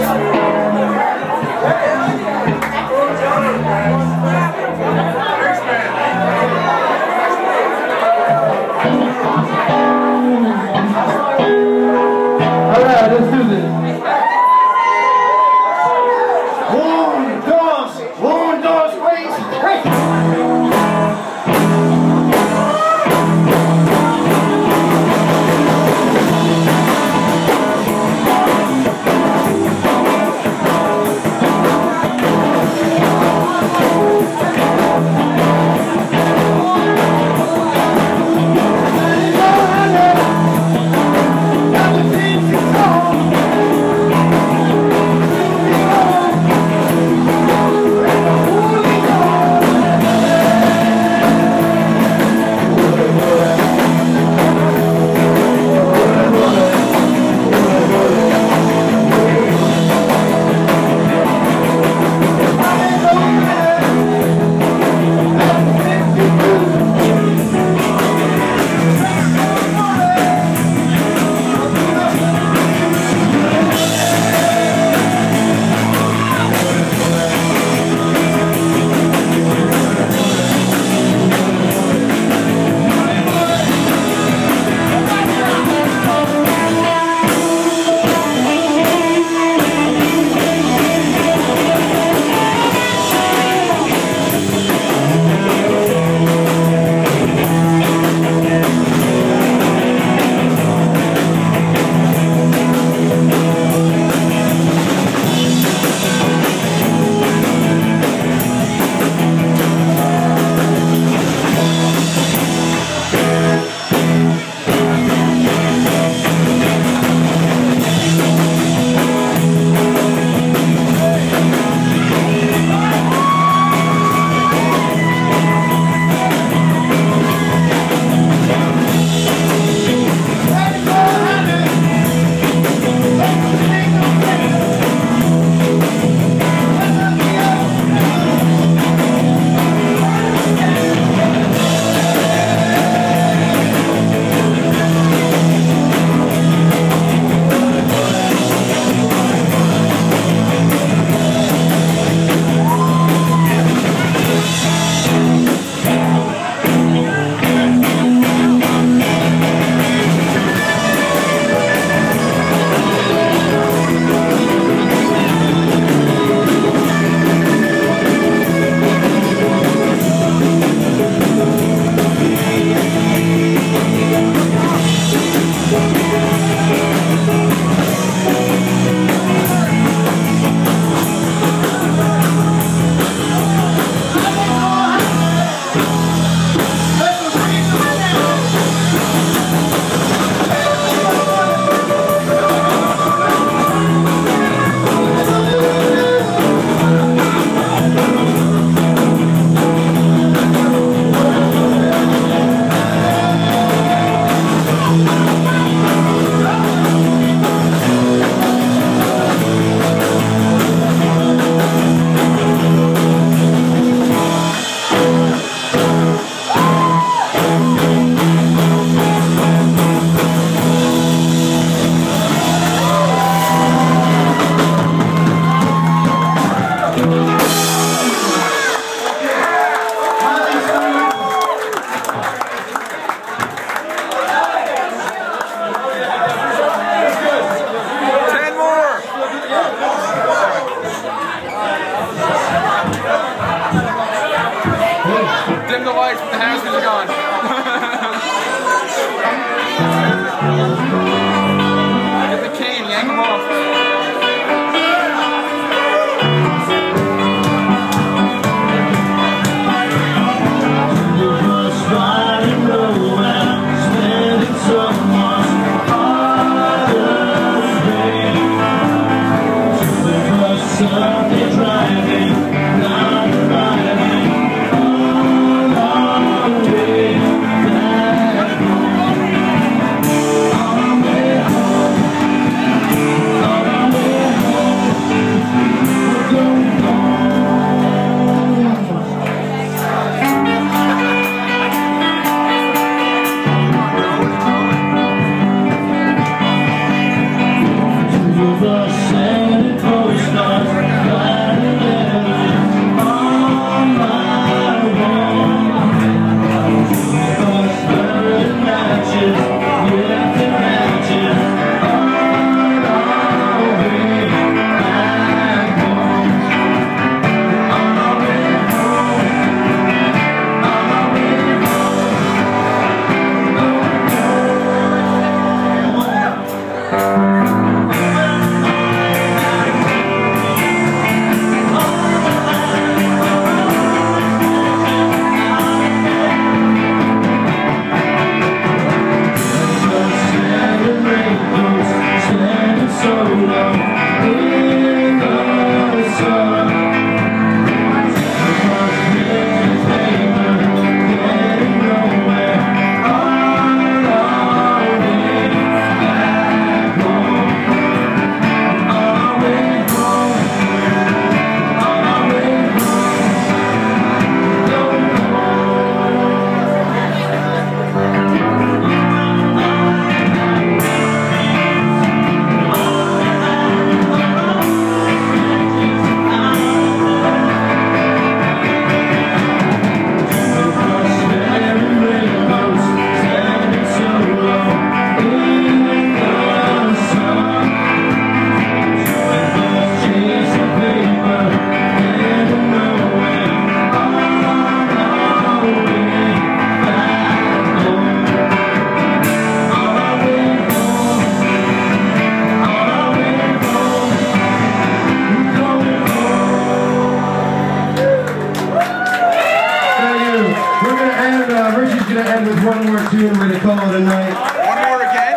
tune, we're gonna call it a night. One more again?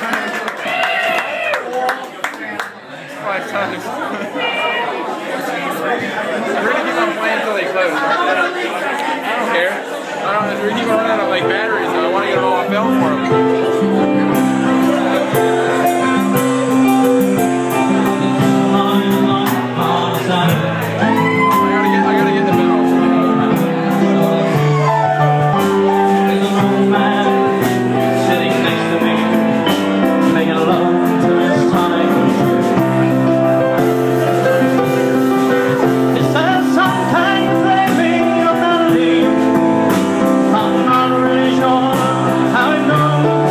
Five times. We're gonna keep on playing until they close. I don't care. I don't. We're keep on running out of like batteries, so I want to get it all on film for them. How it goes.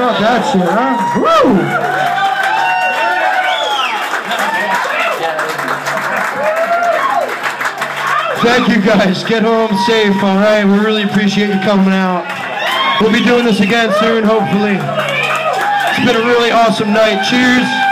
about that shit, huh? Woo! Thank you guys. Get home safe, all right? We really appreciate you coming out. We'll be doing this again soon, hopefully. It's been a really awesome night. Cheers.